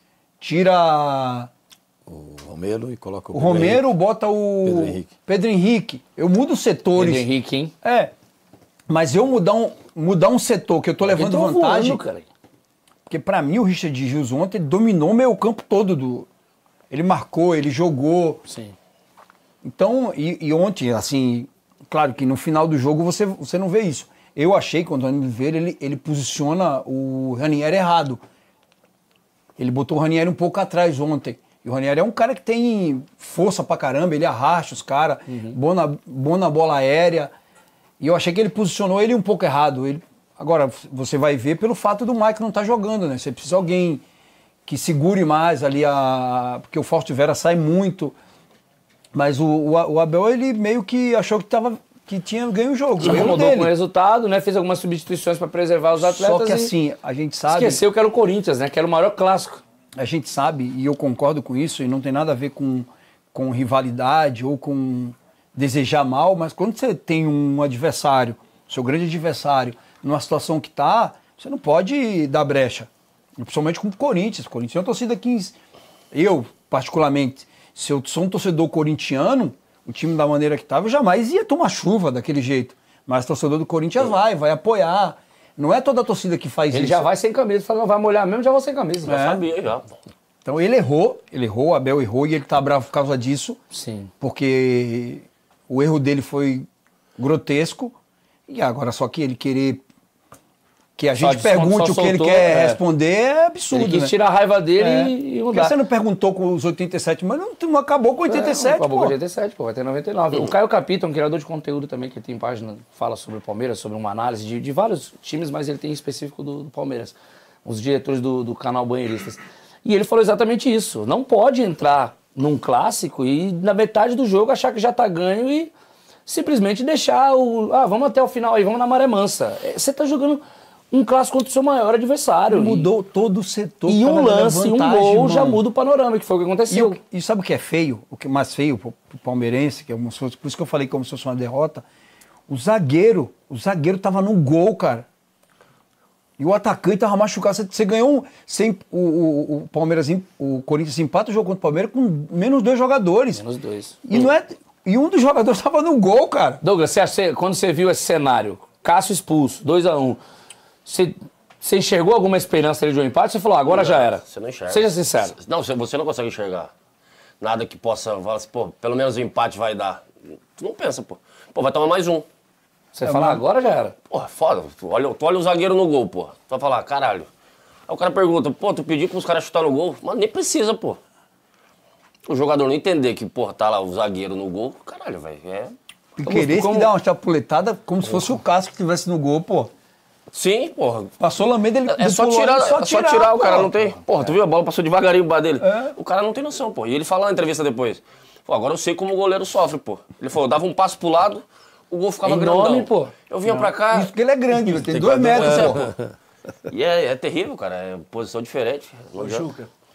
Tira O Romero e coloca o o Romero, bota o Pedro Henrique. Pedro Henrique. Eu mudo os setores. Pedro Henrique, hein? É. Mas eu mudar um, mudar um setor que eu tô levando Entrou vantagem. voando, cara. Porque pra mim o Richard Rios ontem dominou o meio campo todo. Do, ele marcou, ele jogou. Sim. Então, e, e ontem, assim, claro que no final do jogo você, você não vê isso. Eu achei que o Antônio Oliveira, ele, ele posiciona o Ranieri errado. Ele botou o Ranieri um pouco atrás ontem. E o Ranieri é um cara que tem força pra caramba, ele arrasta os caras, uhum. bom, na, bom na bola aérea. E eu achei que ele posicionou ele um pouco errado. Ele, agora, você vai ver pelo fato do Mike não estar tá jogando, né? Você precisa de alguém que segure mais ali, a, porque o Fausto Vera sai muito. Mas o, o, o Abel, ele meio que achou que, tava, que tinha ganho o jogo. Se acomodou com o resultado, né? Fez algumas substituições para preservar os atletas. Só que assim, a gente sabe... Esqueceu que era o Corinthians, né? Que era o maior clássico. A gente sabe, e eu concordo com isso, e não tem nada a ver com, com rivalidade ou com desejar mal, mas quando você tem um adversário, seu grande adversário, numa situação que está, você não pode dar brecha. Principalmente com o Corinthians. O Corinthians é uma torcida que... Eu, particularmente, se eu sou um torcedor corintiano, o time da maneira que estava, eu jamais ia tomar chuva daquele jeito. Mas o torcedor do Corinthians vai, vai apoiar. Não é toda a torcida que faz ele isso. Ele já vai sem camisa, fala, não vai molhar mesmo, já vou sem camisa. É. Já sabia, já. Então ele errou, ele errou, o Abel errou e ele tá bravo por causa disso. Sim. Porque o erro dele foi grotesco. E agora só que ele querer que a Só gente pergunte o que ele quer é. responder é absurdo, ele quis né? tirar a raiva dele é. e Porque você não perguntou com os oitenta e sete, mas não, não acabou com oitenta e sete, é, não acabou pô. com oitenta e sete, pô, vai ter noventa e nove. O Caio Capita, um criador de conteúdo também, que tem página, fala sobre o Palmeiras, sobre uma análise de, de vários times, mas ele tem em específico do, do Palmeiras. Os diretores do, do canal Banheiristas. E ele falou exatamente isso. Não pode entrar num clássico e na metade do jogo achar que já tá ganho e simplesmente deixar o... Ah, vamos até o final aí, vamos na maré mansa. Você tá jogando um clássico contra o seu maior adversário. Ele mudou todo o setor. E um lance, um gol mano. já muda o panorama, que foi o que aconteceu. E, e sabe o que é feio? O que é mais feio pro, pro palmeirense, que é uma, por isso que eu falei como se fosse uma derrota, o zagueiro, o zagueiro tava no gol, cara. E o atacante tava machucado. Você, você ganhou um, sem, o, o, o Palmeiras, o Corinthians empata o jogo contra o Palmeiras com menos dois jogadores. Menos dois. E, não é, e um dos jogadores tava no gol, cara. Douglas, você acha, quando você viu esse cenário, Cássio expulso, dois a um, Você, você enxergou alguma esperança ali de um empate? Você falou, agora não, já era. Você não enxerga. Seja sincero. Não, você não consegue enxergar. Nada que possa falar assim, pô, pelo menos o empate vai dar. Tu não pensa, pô. Pô, vai tomar mais um. Você é, fala, agora já era. Porra, foda. Tu olha, tu olha o zagueiro no gol, pô. Tu vai falar, caralho. Aí o cara pergunta, pô, tu pediu para os caras chutar no gol? Mas nem precisa, pô. O jogador não entender que, pô, tá lá o zagueiro no gol, caralho, velho. É. E querer como... que dá uma chapuletada como se fosse o Cássio que estivesse no gol, pô. Sim, porra. Passou o Lameda, ele É só tirar, só tirar, só tirar o cara não tem. Porra, tu viu? A bola passou devagarinho o bar dele. É. O cara não tem noção, pô. E ele falou na entrevista depois. Pô, agora eu sei como o goleiro sofre, pô. Ele falou, dava um passo pro lado, o gol ficava enorme, grandão. Pô. Eu vinha não. pra cá. Isso porque ele é grande, ele tem dois metros, é. pô. E é, é terrível, cara. É posição diferente. Ô, Juca,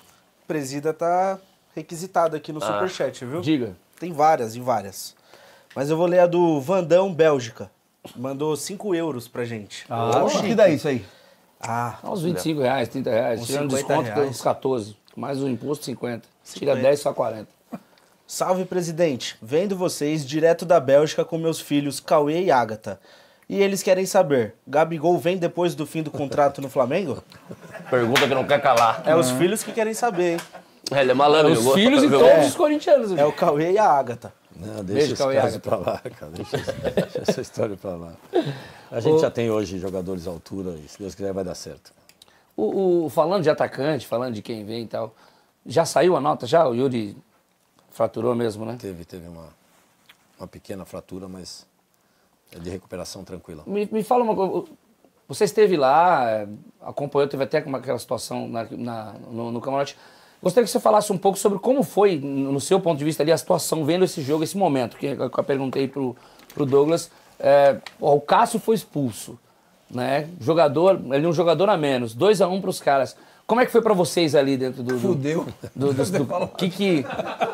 presida tá requisitado aqui no ah. Superchat, viu? Diga. Tem várias e várias. Mas eu vou ler a do Vandão Bélgica. Mandou cinco euros pra gente. Ah, o que dá isso aí? Ah, uns vinte e cinco reais, trinta reais. Tirando desconto, reais. Uns quatorze. Mais o imposto, cinquenta. Tira dez, só quarenta. Salve, presidente. Vendo vocês direto da Bélgica com meus filhos Cauê e Ágata. E eles querem saber, Gabigol vem depois do fim do contrato no Flamengo? Pergunta que não quer calar. É os filhos que querem saber, hein? É, ele é malandro. É os filhos e todos é. os corintianos. É o Cauê e a Ágata. Não, deixa Beijo, esse caso pra lá, cara. Deixa, deixa essa história pra lá. A gente o... já tem hoje jogadores à altura e se Deus quiser vai dar certo. O, o, falando de atacante, falando de quem vem e tal, já saiu a nota já? O Yuri fraturou mesmo, né? Teve, teve uma, uma pequena fratura, mas é de recuperação tranquila. Me, me fala uma coisa, você esteve lá, acompanhou, teve até aquela situação na, na, no, no camarote. Gostaria que você falasse um pouco sobre como foi, no seu ponto de vista ali, a situação, vendo esse jogo, esse momento, que eu perguntei pro, pro Douglas. É, ó, o Cássio foi expulso, né? Jogador, ele é um jogador a menos, dois a um pros caras. Como é que foi pra vocês ali dentro do... do fudeu. Do, do, do, do que que...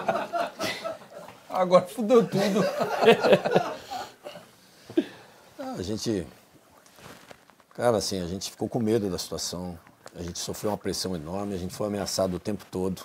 Agora fudeu tudo. A gente... Cara, assim, a gente ficou com medo da situação. A gente sofreu uma pressão enorme, a gente foi ameaçado o tempo todo.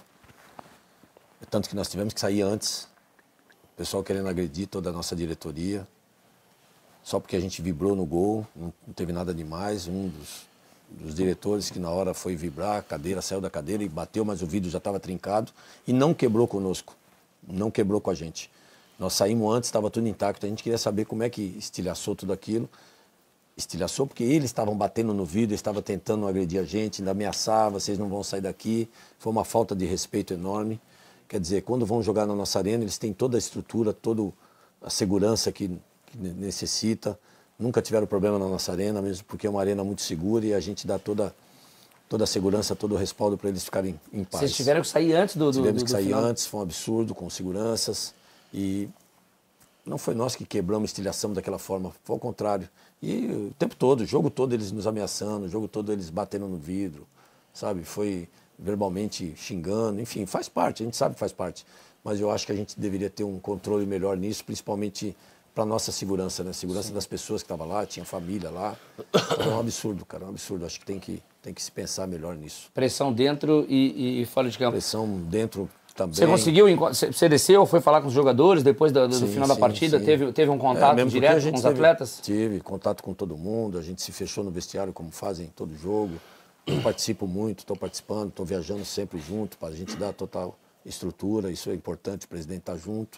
Tanto que nós tivemos que sair antes. O pessoal querendo agredir toda a nossa diretoria. Só porque a gente vibrou no gol, não teve nada demais. Um dos, dos diretores que na hora foi vibrar, a cadeira saiu da cadeira e bateu, mas o vidro já estava trincado. E não quebrou conosco, não quebrou com a gente. Nós saímos antes, estava tudo intacto. A gente queria saber como é que estilhaçou tudo aquilo. Estilhaçou porque eles estavam batendo no vidro, estavam tentando agredir a gente, ainda ameaçava, vocês não vão sair daqui. Foi uma falta de respeito enorme. Quer dizer, quando vão jogar na nossa arena, eles têm toda a estrutura, toda a segurança que, que necessita. Nunca tiveram problema na nossa arena, mesmo porque é uma arena muito segura e a gente dá toda, toda a segurança, todo o respaldo para eles ficarem em paz. Vocês tiveram que sair antes do, do Tivemos do, que sair final. antes, foi um absurdo, com seguranças. E não foi nós que quebramos, estilhaçamos daquela forma, foi ao contrário. E o tempo todo, o jogo todo eles nos ameaçando, o jogo todo eles batendo no vidro, sabe? Foi verbalmente xingando, enfim, faz parte, a gente sabe que faz parte. Mas eu acho que a gente deveria ter um controle melhor nisso, principalmente para nossa segurança, né? Segurança Sim. das pessoas que estavam lá, tinha família lá. É um absurdo, cara, é um absurdo. Acho que tem que, tem que se pensar melhor nisso. Pressão dentro e, e fora de campo. Pressão dentro também. Você conseguiu, você desceu, foi falar com os jogadores depois do, do sim, final sim, da partida? Sim. Teve, teve um contato é, direto com os teve, atletas? Tive contato com todo mundo, a gente se fechou no vestiário como fazem todo jogo. Eu participo muito, estou participando, estou viajando sempre junto para a gente dar total estrutura, isso é importante, o presidente está junto.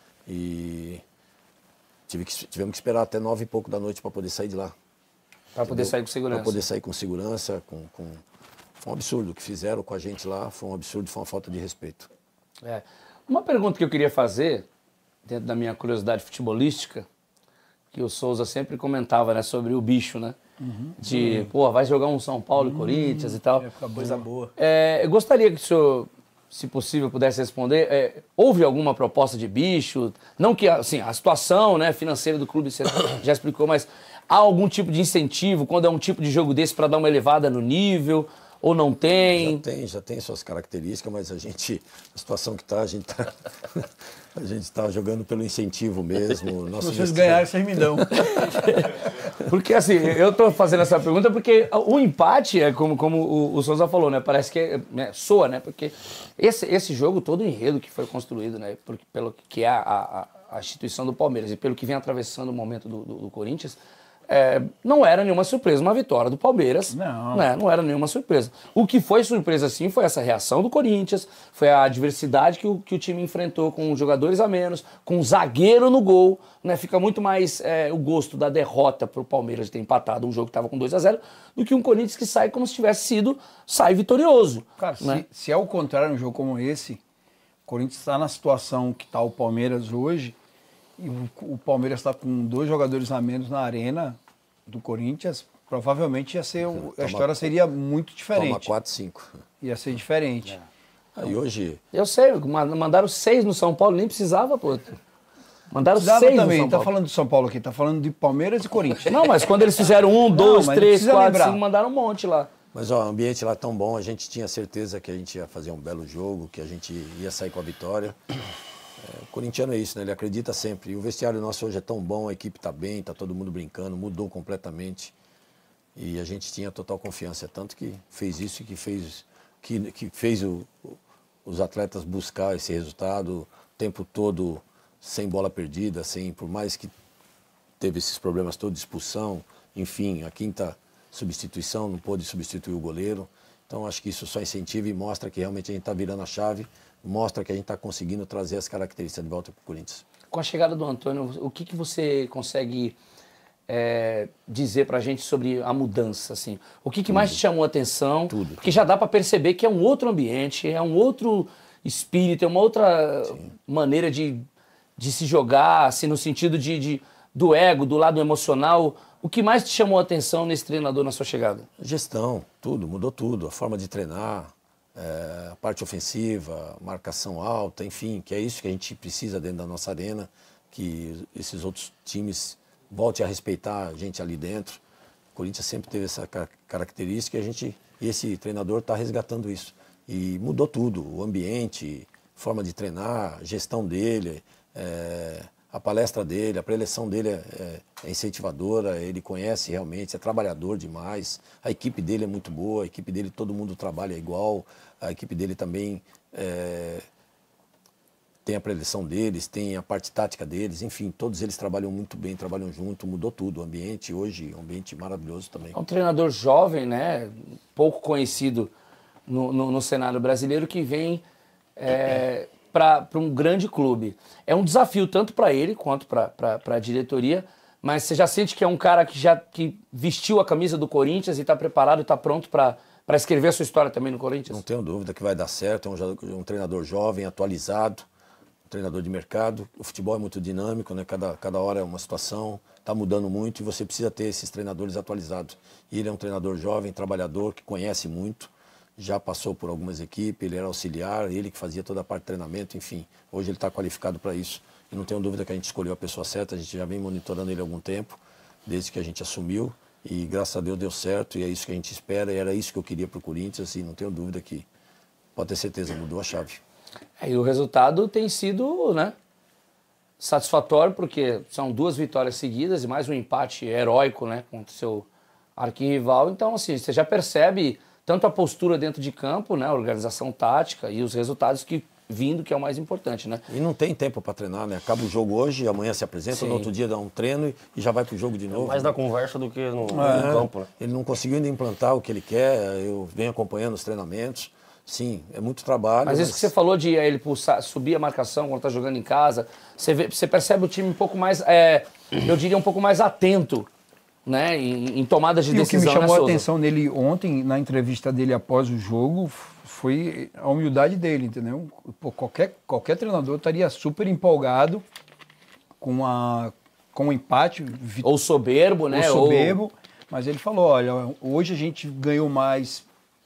E tive que, tivemos que esperar até nove e pouco da noite para poder sair de lá. Para poder sair com segurança? Para poder sair com segurança, com, com... Foi um absurdo o que fizeram com a gente lá, foi um absurdo, foi uma falta de respeito. É. Uma pergunta que eu queria fazer, dentro da minha curiosidade futebolística, que o Souza sempre comentava, né, sobre o bicho, né? Uhum. De, uhum. pô, vai jogar um São Paulo uhum. e Corinthians e tal. É, coisa boa. É, eu gostaria que o senhor, se possível, pudesse responder. É, houve alguma proposta de bicho? Não que, assim, a situação, né, financeira do clube você já explicou, mas há algum tipo de incentivo quando é um tipo de jogo desse para dar uma elevada no nível? Ou não tem? Já tem, já tem suas características, mas a gente, a situação que está, a gente está a gente tá jogando pelo incentivo mesmo. Se vocês ganharem, vocês me dão. Porque assim, eu estou fazendo essa pergunta porque o empate, é como, como o, o Souza falou, né? Parece que é, né, soa, né? Porque esse, esse jogo, todo o enredo que foi construído, né? Por, pelo que é a, a, a instituição do Palmeiras e pelo que vem atravessando o momento do, do, do Corinthians, É, não era nenhuma surpresa uma vitória do Palmeiras. Não. Né? Não era nenhuma surpresa. O que foi surpresa, sim, foi essa reação do Corinthians, foi a adversidade que o, que o time enfrentou com jogadores a menos, com um zagueiro no gol. Né? Fica muito mais é, o gosto da derrota para o Palmeiras de ter empatado um jogo que estava com dois a zero do que um Corinthians que sai como se tivesse sido, sai vitorioso. Cara, né? se, se é o contrário um jogo como esse, o Corinthians está na situação que está o Palmeiras hoje, e o, o Palmeiras está com dois jogadores a menos na arena do Corinthians, provavelmente ia ser, o, a história seria muito diferente. Toma quatro, cinco. Ia ser diferente. É. Aí hoje... Eu sei, mandaram seis no São Paulo, nem precisava, pô. Mandaram precisava seis também, no São não tá Paulo. falando do São Paulo aqui, tá falando de Palmeiras e Corinthians. Não, mas quando eles fizeram um, dois, não, três, quatro, lembrar. cinco, mandaram um monte lá. Mas ó, o ambiente lá é tão bom, a gente tinha certeza que a gente ia fazer um belo jogo, que a gente ia sair com a vitória. É, o corintiano é isso, né? Ele acredita sempre. E o vestiário nosso hoje é tão bom, a equipe está bem, está todo mundo brincando, mudou completamente. E a gente tinha total confiança, tanto que fez isso e que fez, que, que fez o, os atletas buscar esse resultado o tempo todo sem bola perdida, sem, por mais que teve esses problemas todos, expulsão, enfim, a quinta substituição, não pôde substituir o goleiro. Então acho que isso só incentiva e mostra que realmente a gente está virando a chave, mostra que a gente está conseguindo trazer as características de volta para o Corinthians. Com a chegada do Antônio, o que, que você consegue é, dizer para a gente sobre a mudança? Assim? O que, que mais te chamou a atenção? Tudo. Porque já dá para perceber que é um outro ambiente, é um outro espírito, é uma outra Sim. maneira de, de se jogar, assim, no sentido de, de, do ego, do lado emocional. O que mais te chamou a atenção nesse treinador na sua chegada? Gestão, tudo, mudou tudo. A forma de treinar, é, a parte ofensiva, marcação alta, enfim, que é isso que a gente precisa dentro da nossa arena, que esses outros times voltem a respeitar a gente ali dentro. O Corinthians sempre teve essa característica e, a gente, e esse treinador está resgatando isso. E mudou tudo, o ambiente, forma de treinar, gestão dele, é, a palestra dele, a preleção dele é, é incentivadora, ele conhece realmente, é trabalhador demais, a equipe dele é muito boa, a equipe dele todo mundo trabalha igual, a equipe dele também é, tem a preleção deles, tem a parte tática deles, enfim, todos eles trabalham muito bem, trabalham junto, mudou tudo, o ambiente hoje é um ambiente maravilhoso também. É um treinador jovem, né, pouco conhecido no, no, no cenário brasileiro, que vem é, para um grande clube. É um desafio tanto para ele quanto para a diretoria, mas você já sente que é um cara que já que vestiu a camisa do Corinthians e está preparado e está pronto para para escrever a sua história também no Corinthians? Não tenho dúvida que vai dar certo, é um, um treinador jovem, atualizado, um treinador de mercado. O futebol é muito dinâmico, né? cada, cada hora é uma situação, está mudando muito e você precisa ter esses treinadores atualizados. E ele é um treinador jovem, trabalhador, que conhece muito, já passou por algumas equipes, ele era auxiliar, ele que fazia toda a parte de treinamento, enfim. Hoje ele está qualificado para isso. E não tenho dúvida que a gente escolheu a pessoa certa, a gente já vem monitorando ele há algum tempo, desde que a gente assumiu. E graças a Deus deu certo, e é isso que a gente espera, e era isso que eu queria para o Corinthians, e não tenho dúvida que, pode ter certeza, mudou a chave. É, e o resultado tem sido, né, satisfatório, porque são duas vitórias seguidas e mais um empate heróico, né, contra o seu arquirrival. Então, assim, você já percebe tanto a postura dentro de campo, né, a organização tática e os resultados que vindo, que é o mais importante, né? E não tem tempo para treinar, né? Acaba o jogo hoje, amanhã se apresenta, Sim. no outro dia dá um treino e já vai pro jogo de novo. Mais né? na conversa do que no, é, no campo, né? Ele não conseguiu ainda implantar o que ele quer, eu venho acompanhando os treinamentos. Sim, é muito trabalho. Mas isso mas... que você falou de ele pulsar, subir a marcação quando tá jogando em casa, você, vê, você percebe o time um pouco mais, é, eu diria um pouco mais atento, né, em, em tomadas de e decisão. O que me chamou né, a atenção nele ontem, na entrevista dele após o jogo, foi a humildade dele, entendeu? Pô, qualquer, qualquer treinador estaria super empolgado com, a, com o empate. Ou soberbo, né? Ou soberbo. Ou... Mas ele falou, olha, hoje a gente ganhou mais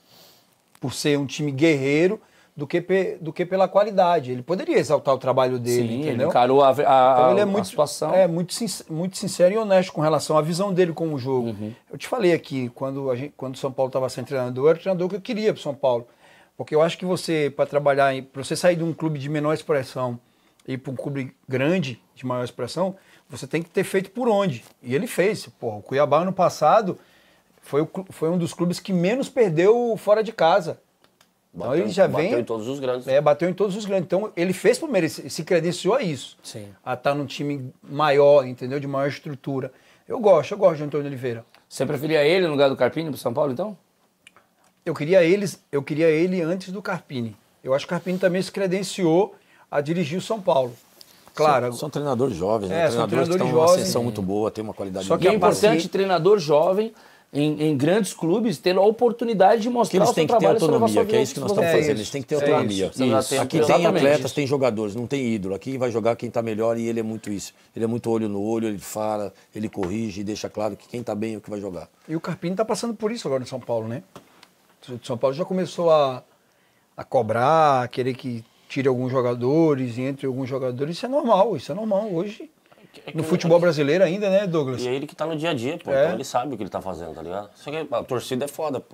por ser um time guerreiro do que, pe, do que pela qualidade. Ele poderia exaltar o trabalho dele, Sim, entendeu? Ele encarou a, a, então ele é muito, a situação. É muito, muito sincero e honesto com relação à visão dele com o jogo. Uhum. Eu te falei aqui, quando, a gente, quando o São Paulo estava sem treinador, era o treinador que eu queria para o São Paulo. Porque eu acho que você, para trabalhar, para você sair de um clube de menor expressão e ir para um clube grande, de maior expressão, você tem que ter feito por onde. E ele fez. Porra, o Cuiabá, ano passado, foi, o, foi um dos clubes que menos perdeu fora de casa. Então bateu, ele já vem... Bateu em todos os grandes. É, bateu em todos os grandes. Então ele fez por merecer, se credenciou a isso. Sim. A estar num time maior, entendeu? De maior estrutura. Eu gosto, eu gosto de Antônio Oliveira. Você preferia ele no lugar do Carpini para São Paulo, então? Eu queria, eles, eu queria ele antes do Carpini. Eu acho que o Carpini também se credenciou a dirigir o São Paulo. Claro. São, são treinadores jovens, né? É, treinadores, treinadores que estão jovens, numa ascensão muito boa, tem uma qualidade Só que muito é importante o treinador jovem em, em grandes clubes ter a oportunidade de mostrar o seu trabalho. Eles têm que ter autonomia, que é isso que nós estamos é fazendo. Eles têm que ter é autonomia. Isso, isso. Aqui tem atletas, tem jogadores, não tem ídolo. Aqui vai jogar quem está melhor e ele é muito isso. Ele é muito olho no olho, ele fala, ele corrige e deixa claro que quem está bem é o que vai jogar. E o Carpini está passando por isso agora no São Paulo, né? O São Paulo já começou a, a cobrar, a querer que tire alguns jogadores e entre alguns jogadores. Isso é normal, isso é normal hoje. É no futebol brasileiro ainda, né, Douglas? E é ele que tá no dia a dia, pô. É. Então ele sabe o que ele tá fazendo, tá ligado? Só que a torcida é foda, pô.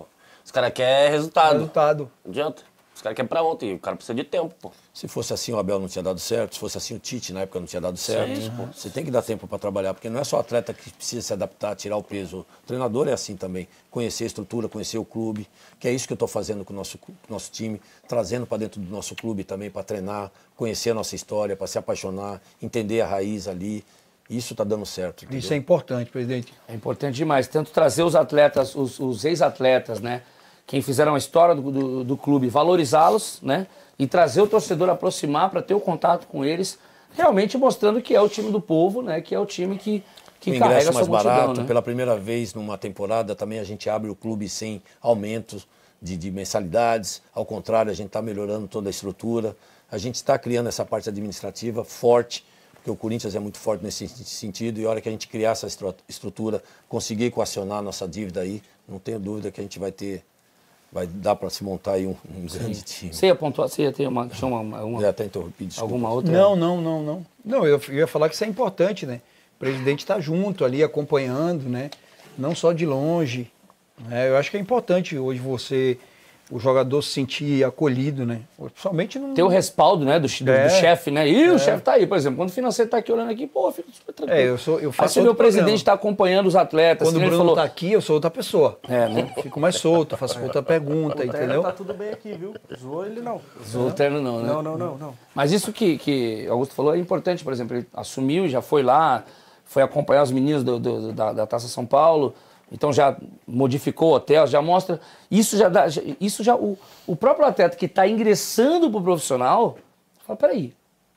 Os caras querem resultado. Resultado. Não adianta. Os caras querem pra ontem. O cara precisa de tempo, pô. Se fosse assim, o Abel não tinha dado certo. Se fosse assim, o Tite, na época, não tinha dado certo. Isso, pô. Você tem que dar tempo para trabalhar, porque não é só o atleta que precisa se adaptar, tirar o peso. O treinador é assim também. Conhecer a estrutura, conhecer o clube. Que é isso que eu estou fazendo com o nosso, com o nosso time. Trazendo para dentro do nosso clube também, para treinar, conhecer a nossa história, para se apaixonar, entender a raiz ali. Isso está dando certo. Entendeu? Isso é importante, presidente. É importante demais. Tanto trazer os atletas, os, os ex-atletas, né? Quem fizeram a história do, do, do clube, valorizá-los, né? E trazer o torcedor aproximar para ter o contato com eles, realmente mostrando que é o time do povo, né? Que é o time que, que o carrega ingresso a sua mais multidão, barato, né? pela primeira vez numa temporada também a gente abre o clube sem aumento de, de mensalidades, ao contrário, a gente está melhorando toda a estrutura, a gente está criando essa parte administrativa forte, porque o Corinthians é muito forte nesse sentido, e a hora que a gente criar essa estrutura, conseguir equacionar a nossa dívida aí, não tenho dúvida que a gente vai ter, vai dar para se montar aí um, um grande time. Você ia pontuar, você ia ter uma, uma, uma, Já até interrompi, desculpa. alguma outra? Não, não, não, não. Não, eu ia falar que isso é importante, né? O presidente está junto ali, acompanhando, né? Não só de longe. Né? Eu acho que é importante hoje você, o jogador, se sentir acolhido, né? Principalmente no... Ter o respaldo, né, do, do, É. do chefe, né? E o É. chefe tá aí, por exemplo, quando o financeiro tá aqui olhando aqui, pô, eu fico super tranquilo. É, eu sou- eu Aí faço você vê o outro presidente programa. tá acompanhando os atletas, Quando o que nem ele Bruno falou. tá aqui, eu sou outra pessoa. É, né? Fico mais solto, faço outra pergunta, O terno entendeu? tá tudo bem aqui, viu? Zoou ele não. O terno não, né? Não, não, não, não. Mas isso que, que Augusto falou é importante, por exemplo, ele assumiu, já foi lá, foi acompanhar os meninos do, do- da, da Taça São Paulo, então já modificou o hotel, já mostra. Isso já dá. já- Isso já. O, o próprio atleta que está ingressando pro profissional, fala, peraí,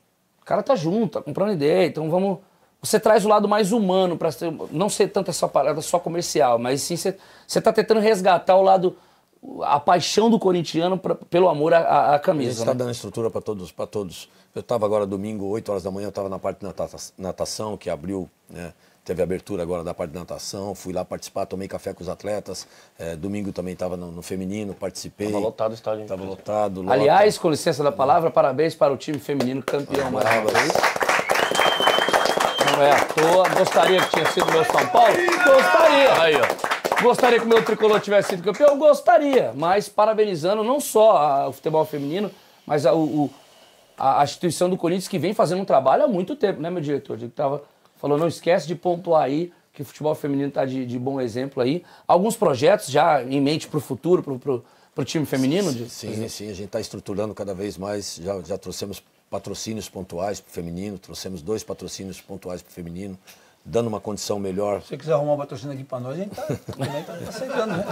o cara tá junto, tá comprando ideia, então vamos. Você traz o lado mais humano para não ser tanto essa parada só comercial, mas sim você, você tá tentando resgatar o lado, a paixão do corintiano pra, pelo amor à, à- à A gente camisa. está Né? dando estrutura para todos, para todos. Eu estava agora domingo, oito horas da manhã, eu estava na parte de nata- natação, que abriu, né? Teve abertura agora da parte de natação, fui lá participar, tomei café com os atletas. É, domingo também estava no, no feminino, participei. Tava lotado o estádio. Estava lotado. lota. Aliás, com licença da palavra, parabéns para o time feminino campeão mais uma vez. Não é à toa. Gostaria que tinha sido meu São Paulo? Gostaria. Aí, ó. Gostaria que o meu tricolor tivesse sido campeão? Gostaria. Mas parabenizando não só a- o futebol feminino, mas a, o, a, a instituição do Corinthians, que vem fazendo um trabalho há muito tempo, né, meu diretor? Ele tava falando, não esquece de pontuar aí que o futebol feminino está de, de bom exemplo aí. Alguns projetos já em mente para o futuro, para o time feminino? De... Sim, sim, a gente está estruturando cada vez mais. Já, já trouxemos patrocínios pontuais para o feminino, trouxemos dois patrocínios pontuais para o feminino, dando uma condição melhor. Se você quiser arrumar um patrocínio aqui para nós, a gente tá, também tá aceitando, né?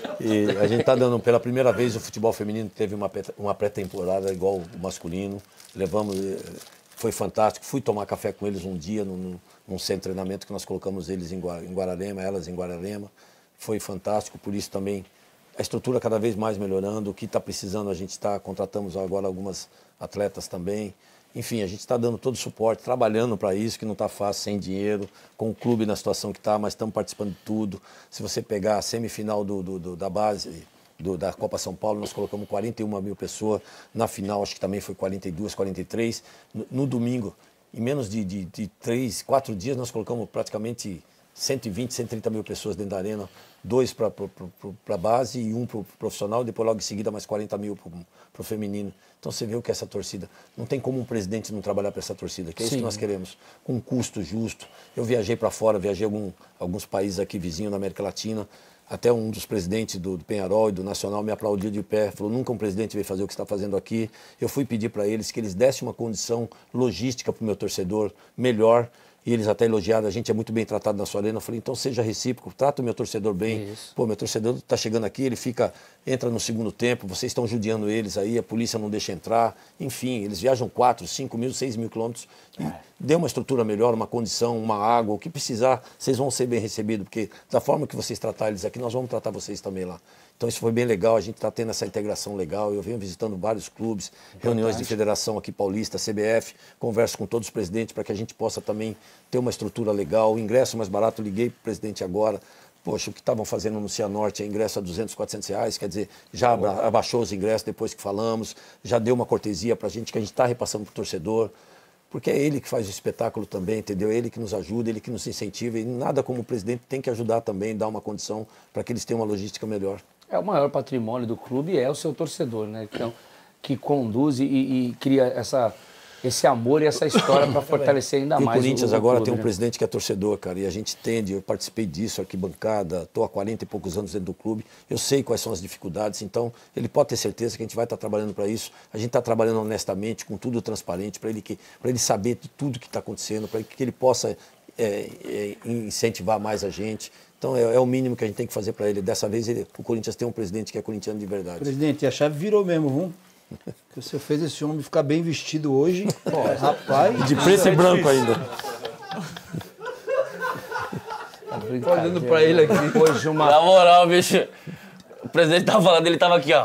E a gente está dando, pela primeira vez, o futebol feminino teve uma, pré- uma pré-temporada igual o masculino. Levamos, eh, foi fantástico. Fui tomar café com eles um dia num, num- num centro de treinamento que nós colocamos eles em, Gua- em Guararema, elas em Guararema. Foi fantástico, por isso também a estrutura cada vez mais melhorando. O que está precisando, a gente está, contratamos agora algumas atletas também. Enfim, a gente está dando todo o suporte, trabalhando para isso, que não está fácil, sem dinheiro, com o clube na situação que está, mas estamos participando de tudo. Se você pegar a semifinal do, do- do- da base do- da Copa São Paulo, nós colocamos quarenta e uma mil pessoas. Na final, acho que também foi quarenta e duas, quarenta e três. No, no domingo, em menos de, de, de três, quatro dias, nós colocamos praticamente cento e vinte, cento e trinta mil pessoas dentro da arena. Dois para a base e um para o profissional, depois logo em seguida mais quarenta mil para o feminino. Então você vê o que é essa torcida. Não tem como um presidente não trabalhar para essa torcida, que é isso que nós queremos, com um custo justo. Eu viajei para fora, viajei algum, alguns países aqui vizinhos na América Latina, até um dos presidentes do, do Penharol e do Nacional me aplaudiu de pé, falou, nunca um presidente veio fazer o que está fazendo aqui. Eu fui pedir para eles que eles dessem uma condição logística para o meu torcedor melhor, e eles até elogiaram, a gente é muito bem tratado na sua arena. Eu falei, então seja recíproco, trata o meu torcedor bem. Isso. Pô, meu torcedor está chegando aqui, ele fica, entra no segundo tempo, vocês estão judiando eles aí, a polícia não deixa entrar. Enfim, eles viajam quatro, cinco mil, seis mil quilômetros. E dê uma estrutura melhor, uma condição, uma água, o que precisar, vocês vão ser bem recebidos, porque da forma que vocês tratarem eles aqui, nós vamos tratar vocês também lá. Então isso foi bem legal, a gente está tendo essa integração legal. Eu venho visitando vários clubes, reuniões de federação aqui paulista, C B F, converso com todos os presidentes para que a gente possa também ter uma estrutura legal. O ingresso mais barato, liguei para o presidente agora. Poxa, o que estavam fazendo no Cianorte é ingresso a duzentos, quatrocentos reais, quer dizer, já aba- abaixou os ingressos depois que falamos, já deu uma cortesia para a gente, que a gente está repassando para o torcedor. Porque é ele que faz o espetáculo também, entendeu? É ele que nos ajuda, ele que nos incentiva. E nada como o presidente tem que ajudar também, dar uma condição para que eles tenham uma logística melhor. é o maior patrimônio do clube, é o seu torcedor, né? Então, que conduz e, e cria essa, esse amor e essa história para fortalecer ainda E o mais Corinthians o, o agora clube, tem um né? presidente que é torcedor, cara, e a gente entende, eu participei disso, arquibancada, estou há quarenta e poucos anos dentro do clube, eu sei quais são as dificuldades, então ele pode ter certeza que a gente vai estar trabalhando para isso, a gente está trabalhando honestamente, com tudo transparente, para ele, que, para ele saber de tudo que está acontecendo, para que ele possa é, é, incentivar mais a gente. Então é, é o mínimo que a gente tem que fazer para ele. Dessa vez ele, o Corinthians tem um presidente que é corintiano de verdade. Presidente, a chave virou mesmo, viu? Que você fez esse homem ficar bem vestido hoje. Pô, rapaz. De preto e branco ainda. Tô olhando pra ele aqui. Hoje uma... Na moral, bicho, o presidente tava falando, ele tava aqui, ó.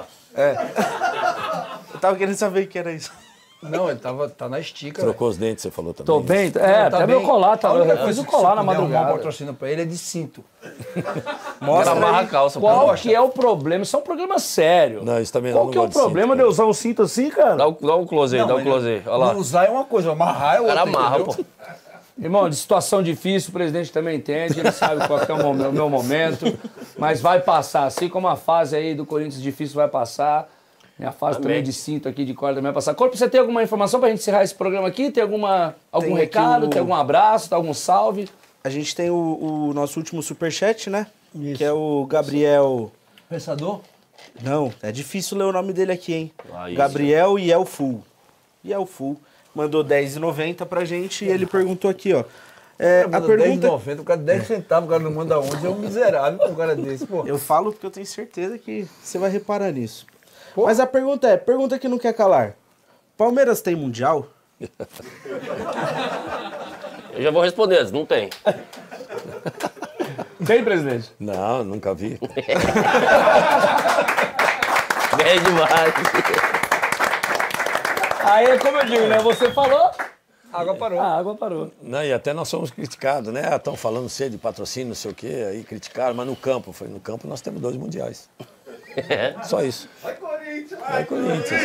Eu tava querendo saber o que era isso. Não, ele tava, tá na estica. Trocou os dentes, você falou também. Tô bem? É, Não, tá até bem. meu colar, tá? A única Eu coisa fiz o que colar você na puder arrumar um madrugada. patrocínio pra ele é de cinto. Mostra amarra a calça. Qual pô. que é o problema? Isso é um programa sério. Não, isso também Qual não que é o gosto de problema cinto, de eu usar um cinto assim, cara? Dá um, dá um close aí, Não, dá um ele- close aí. Olha lá. Não usar é uma coisa, amarrar é O outra. cara amarra, entendeu? pô. Irmão, de situação difícil, o presidente também entende, ele sabe qual que é o meu, meu momento, mas vai passar, assim como a fase aí do Corinthians difícil vai passar, minha fase também de cinto aqui, de corda também vai passar. Corpo, você tem alguma informação pra gente encerrar esse programa aqui? Tem alguma, algum Tem aqui recado, o- tem algum abraço, tem algum salve? A gente tem o, o nosso último superchat, né? Isso. Que é o Gabriel... Pensador? Não, é difícil ler o nome dele aqui, hein? Ah, isso. Gabriel Yelfull. Yelfull. Mandou dez reais e noventa pra gente e ele perguntou aqui, ó. É, a dez e pergunta... noventa, o cara dez centavos, o cara não manda onde, é um miserável com um cara desse, pô. Eu falo porque eu tenho certeza que você vai reparar nisso. Mas a pergunta é, pergunta que não quer calar. Palmeiras tem Mundial? Eu já vou responder, não tem. Tem, presidente? Não, nunca vi. Bem demais. Aí, como eu digo, né? Você falou, A água parou. a água parou. Não, e até nós somos criticados, né? Estão falando cedo de patrocínio, não sei o quê, aí criticaram, mas no campo, foi no campo nós temos dois mundiais. Só isso. Vai Corinthians! Vai Corinthians!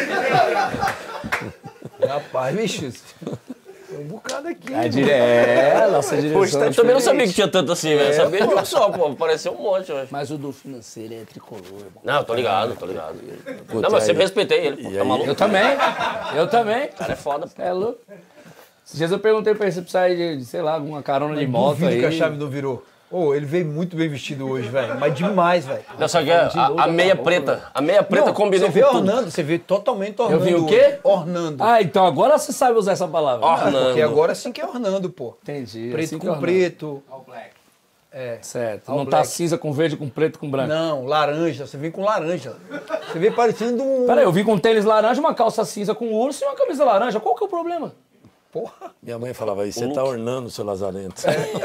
Rapaz, bicho, tem um bocado aqui. É, dire... é nossa direção. Eu também não sabia que tinha tanto assim, velho. Sabia de um só, pô. Apareceu um monte hoje. Mas o do financeiro é tricolor, irmão. Não, tô ligado, tô ligado. Puta, Não, mas eu sempre aí- respeitei ele, pô. e Tá aí- maluco? Eu também, eu também. O cara é foda, pô. É louco. Esses dias eu perguntei pra ele se precisar de, de, sei lá, alguma carona de moto Duvido aí. que a chave não virou. Ô, ele veio muito bem vestido hoje, velho. Mas demais, velho. Não, só que a, a- a meia preta, a meia preta Não, combinou você vê com tudo. ornando, você vê totalmente ornando. vi o quê? hoje. Ornando. Ah, então agora você sabe usar essa palavra. Ornando. Porque agora sim que é ornando, pô. Entendi. Preto assim que com eu- preto. Certo. All Não tá black. cinza com verde, com preto, com branco. Não, laranja. Você vem com laranja. Você vem parecendo um... Peraí, eu vi com um tênis laranja, uma calça cinza com urso e uma camisa laranja. Qual que é o problema? Porra. Minha mãe falava isso, você tá ornando, seu lazarento.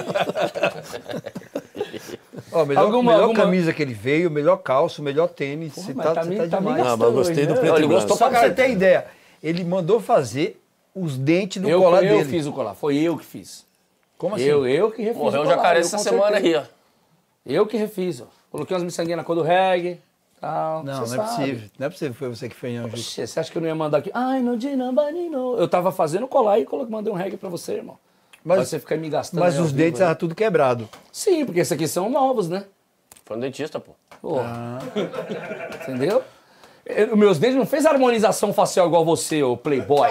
Ó, melhor, Alguma- melhor alguma- camisa que ele veio, melhor calça, melhor tênis. Você mas tá, tá você me- tá tá me demais. Não, mas eu gostei do Não, preto ele e branco. gostou Só pra você ter ideia, ele mandou fazer os dentes do Eu, colar eu dele. fiz o colar. Foi eu que fiz. Como assim? Eu, eu que refiz Morreu o um colar. jacaré eu, essa com semana certeza. aí, ó. Eu que refiz, ó. Coloquei umas miçanguinhas na cor do reggae. Tal, Não, você não é sabe. possível. Não é possível que foi você que fez, não, Chico. Oxê, você acha que eu não ia mandar aqui? Ai, no dinambani, não. Eu tava fazendo colar e colo- mandei um reggae pra você, irmão. Mas- Mas você fica me gastando. Mas aí ao os vivo, dentes aí. estavam tudo quebrado. Sim, porque esses aqui são novos, né? Foi um dentista, pô. Pô. Entendeu? Eu- Os meus dentes não fez harmonização facial igual você, ô playboy.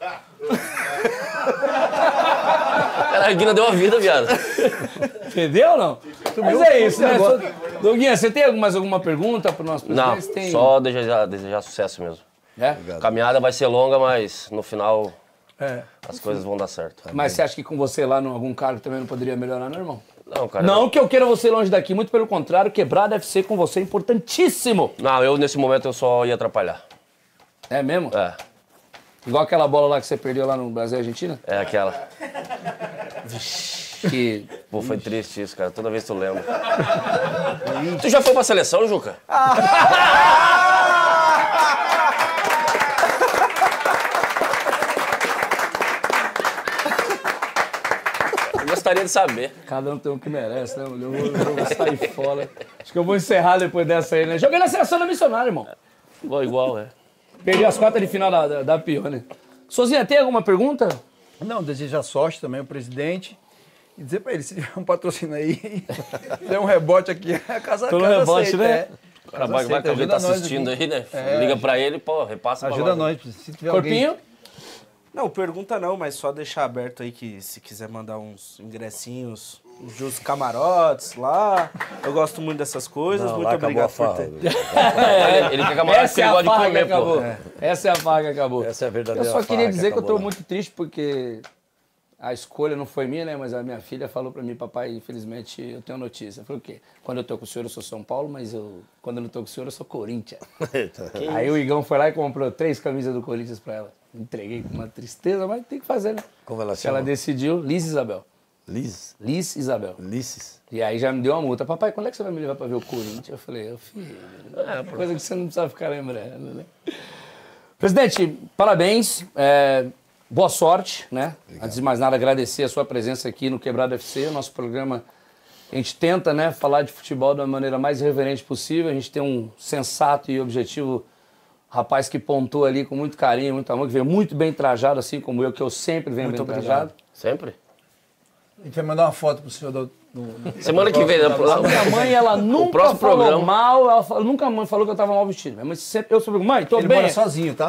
Cara, a Guina deu uma vida, viado. Entendeu ou não? Mas é isso, né? Doguinha, você tem alguma- mais alguma pergunta pro nosso Não, presidente? Tem... só desejar, desejar sucesso mesmo. É? A caminhada vai ser longa, mas no final É. as coisas vão dar certo. Mas você acha que com você lá, em algum cargo, também não poderia melhorar, não, irmão? Não, cara. Não que eu queira você longe daqui, muito pelo contrário, quebrar deve ser com você importantíssimo. Não, eu nesse momento eu só ia atrapalhar. É mesmo? É, Igual aquela bola lá que você perdeu lá no Brasil e Argentina? é aquela. Que... Pô, foi triste isso, cara. Toda vez tu lembra. Tu já foi pra seleção, Juca? Eu gostaria de saber. Cada um tem um que merece, né? Eu vou, eu vou sair fora. Acho que eu vou encerrar depois dessa aí, né? Joguei na seleção da missionária, irmão. Igual, igual, é. Perdi as quartas de final da, da, da Pione. Sozinha, tem alguma pergunta? Não, desejar sorte também ao presidente. E dizer pra ele, se tiver um patrocínio aí, der um rebote aqui, a casa, a Tô no casa rebote, aceita, né? é. O cara vai, vai que alguém tá assistindo aí, né? É, Liga pra ele, pô, repassa pra Ajuda nós, se tiver Corpinho? Alguém... Não, pergunta não, mas só deixar aberto aí que se quiser mandar uns ingressinhos, uns camarotes lá. Eu gosto muito dessas coisas, Não, muito obrigado por ter. É, ele quer camarote que ele gosta de comer, pô. É. Essa é a farra que acabou. Essa é a verdadeira Eu só queria dizer que, que eu tô lá. muito triste porque a escolha não foi minha, né? Mas a minha filha falou pra mim, papai, infelizmente eu tenho notícia. Eu falei, o quê? Quando eu tô com o senhor eu sou São Paulo, mas eu, quando eu não tô com o senhor eu sou Corinthians. Aí o Igão foi lá e comprou três camisas do Corinthians pra ela. Entreguei com uma tristeza, mas tem que fazer, né? Como ela Se chama? ela decidiu, Liz Isabel. Liz? Liz Isabel. Lices. E aí já me deu uma multa. Papai, quando é que você vai me levar pra ver o Corinthians? Eu falei, eu filho, é coisa que você não precisa ficar lembrando, né? Presidente, parabéns. É, boa sorte, né? Obrigado. Antes de mais nada, agradecer a sua presença aqui no Quebrada F C. Nosso programa, a gente tenta, né, falar de futebol da maneira mais reverente possível. A gente tem um sensato e objetivo rapaz que pontou ali com muito carinho, muito amor, que veio muito bem trajado, assim como eu, que eu sempre venho muito bem obrigado. trajado. Sempre? A gente vai mandar uma foto pro senhor do... do Semana que vem, né? A minha mãe, ela nunca falou programa. mal, ela falou, nunca falou que eu tava mal vestido. Mas sempre, eu sempre, mãe, tô ele bem. Ele mora sozinho, tá?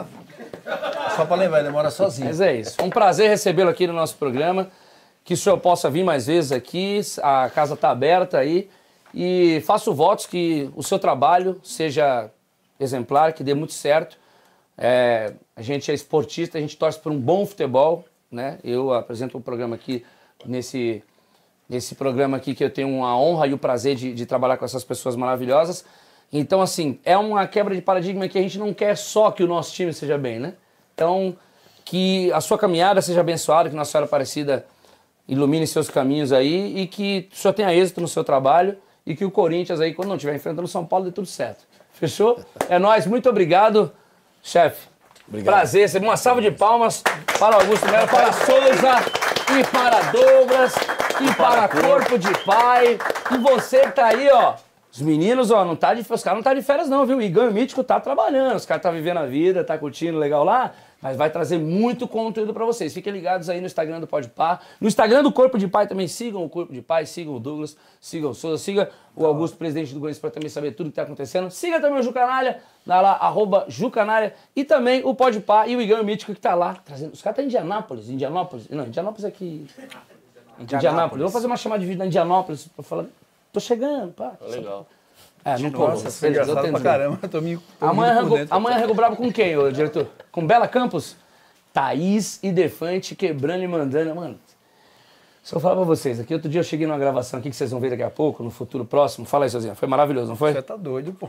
Só pra lembrar, ele mora sozinho. Mas é isso. É um prazer recebê-lo aqui no nosso programa. Que o senhor possa vir mais vezes aqui. A casa está aberta aí. E faço votos que o seu trabalho seja exemplar, que dê muito certo. É, a gente é esportista, a gente torce por um bom futebol, né? Eu apresento um programa aqui, nesse, nesse programa aqui que eu tenho a honra e o prazer de, de trabalhar com essas pessoas maravilhosas. Então, assim, é uma quebra de paradigma que a gente não quer só que o nosso time seja bem, né? Então, que a sua caminhada seja abençoada, que Nossa Senhora Aparecida ilumine seus caminhos aí e que o senhor tenha êxito no seu trabalho e que o Corinthians aí, quando não estiver enfrentando o São Paulo, dê tudo certo. Fechou? É nóis, muito obrigado, chefe. Prazer, receber uma salva de palmas para Augusto Melo, para Souza e para Douglas e para Corpo de Pai. E você que tá aí, ó. Os meninos, ó, não tá de, os caras não tá de férias não, viu? O Igão e o Mítico tá trabalhando, os caras tá vivendo a vida, tá curtindo legal lá, mas vai trazer muito conteúdo pra vocês. Fiquem ligados aí no Instagram do Pode Pá, no Instagram do Corpo de Pai também, sigam o Corpo de Pai, sigam o Douglas, sigam o Souza, siga o Augusto, presidente do Corinthians, pra também saber tudo que tá acontecendo. Siga também o Jucanalha, dá lá, arroba Jucanalha, e também o Pode Pá e o Igão e o Mítico que tá lá, trazendo. Os caras tá em Indianápolis, Indianópolis, não, Indianópolis aqui... Indianápolis. Indianápolis. Eu vou fazer uma chamada de vídeo na Indianópolis pra falar, tô chegando, pá. Legal. É, não colou. Nossa, foi engraçado pra caramba. Tô me, tô amanhã me dentro, amanhã Rego Bravo com quem, ô diretor? Com Bela Campos? Thaís e Defante quebrando e mandando. Mano, se eu falar pra vocês, aqui outro dia eu cheguei numa gravação aqui que vocês vão ver daqui a pouco, no futuro próximo. Fala aí, Sozinha. Foi maravilhoso, não foi? Você tá doido, pô.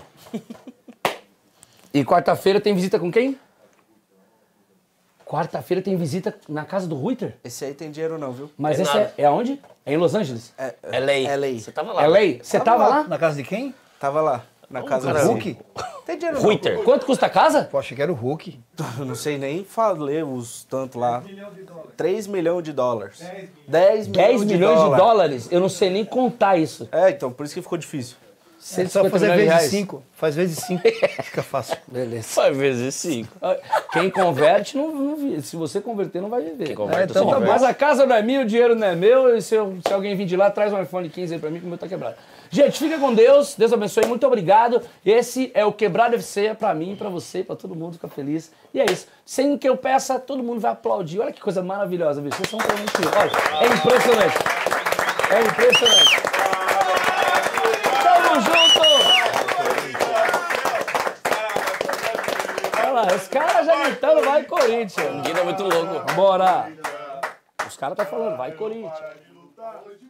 E quarta-feira tem visita com quem? Quarta-feira tem visita na casa do Ruiter? Esse aí tem dinheiro não, viu? Mas Tem esse nada. é, é aonde? É em Los Angeles? É, É lei. É lei. Você tava lá. É lei? Você tava lá? Na casa de quem? Tava lá, na casa cara, do Hulk? Tem dinheiro Ruiter. Quanto custa a casa? Pô, achei que era o Hulk. não. Eu não sei nem falar os tanto lá. três milhões de dólares. dez dez milhões de dólares? Eu não sei nem contar isso. É, então, por isso que ficou difícil. É só fazer milhões de vezes reais. cinco. Faz vezes cinco. Fica fácil. Beleza. Faz vezes cinco. Quem converte, não, não vive. Se você converter, não vai viver. Quem converte, É, então você tá converte. Mas a casa não é minha, o dinheiro não é meu. E se, eu- se alguém vir de lá, traz um iPhone quinze aí pra mim, que o meu tá quebrado. Gente, fica com Deus. Deus abençoe. Muito obrigado. Esse é o Quebrado F C. É pra mim, pra você, pra todo mundo ficar feliz. E é isso. Sem que eu peça, todo mundo vai aplaudir. Olha que coisa maravilhosa, bicho. Vocês são realmente... Olha, é impressionante. É impressionante. Tamo junto! Olha lá, os caras já gritando, vai Corinthians. O Guido é muito louco. Bora! Os caras tá falando, vai Corinthians.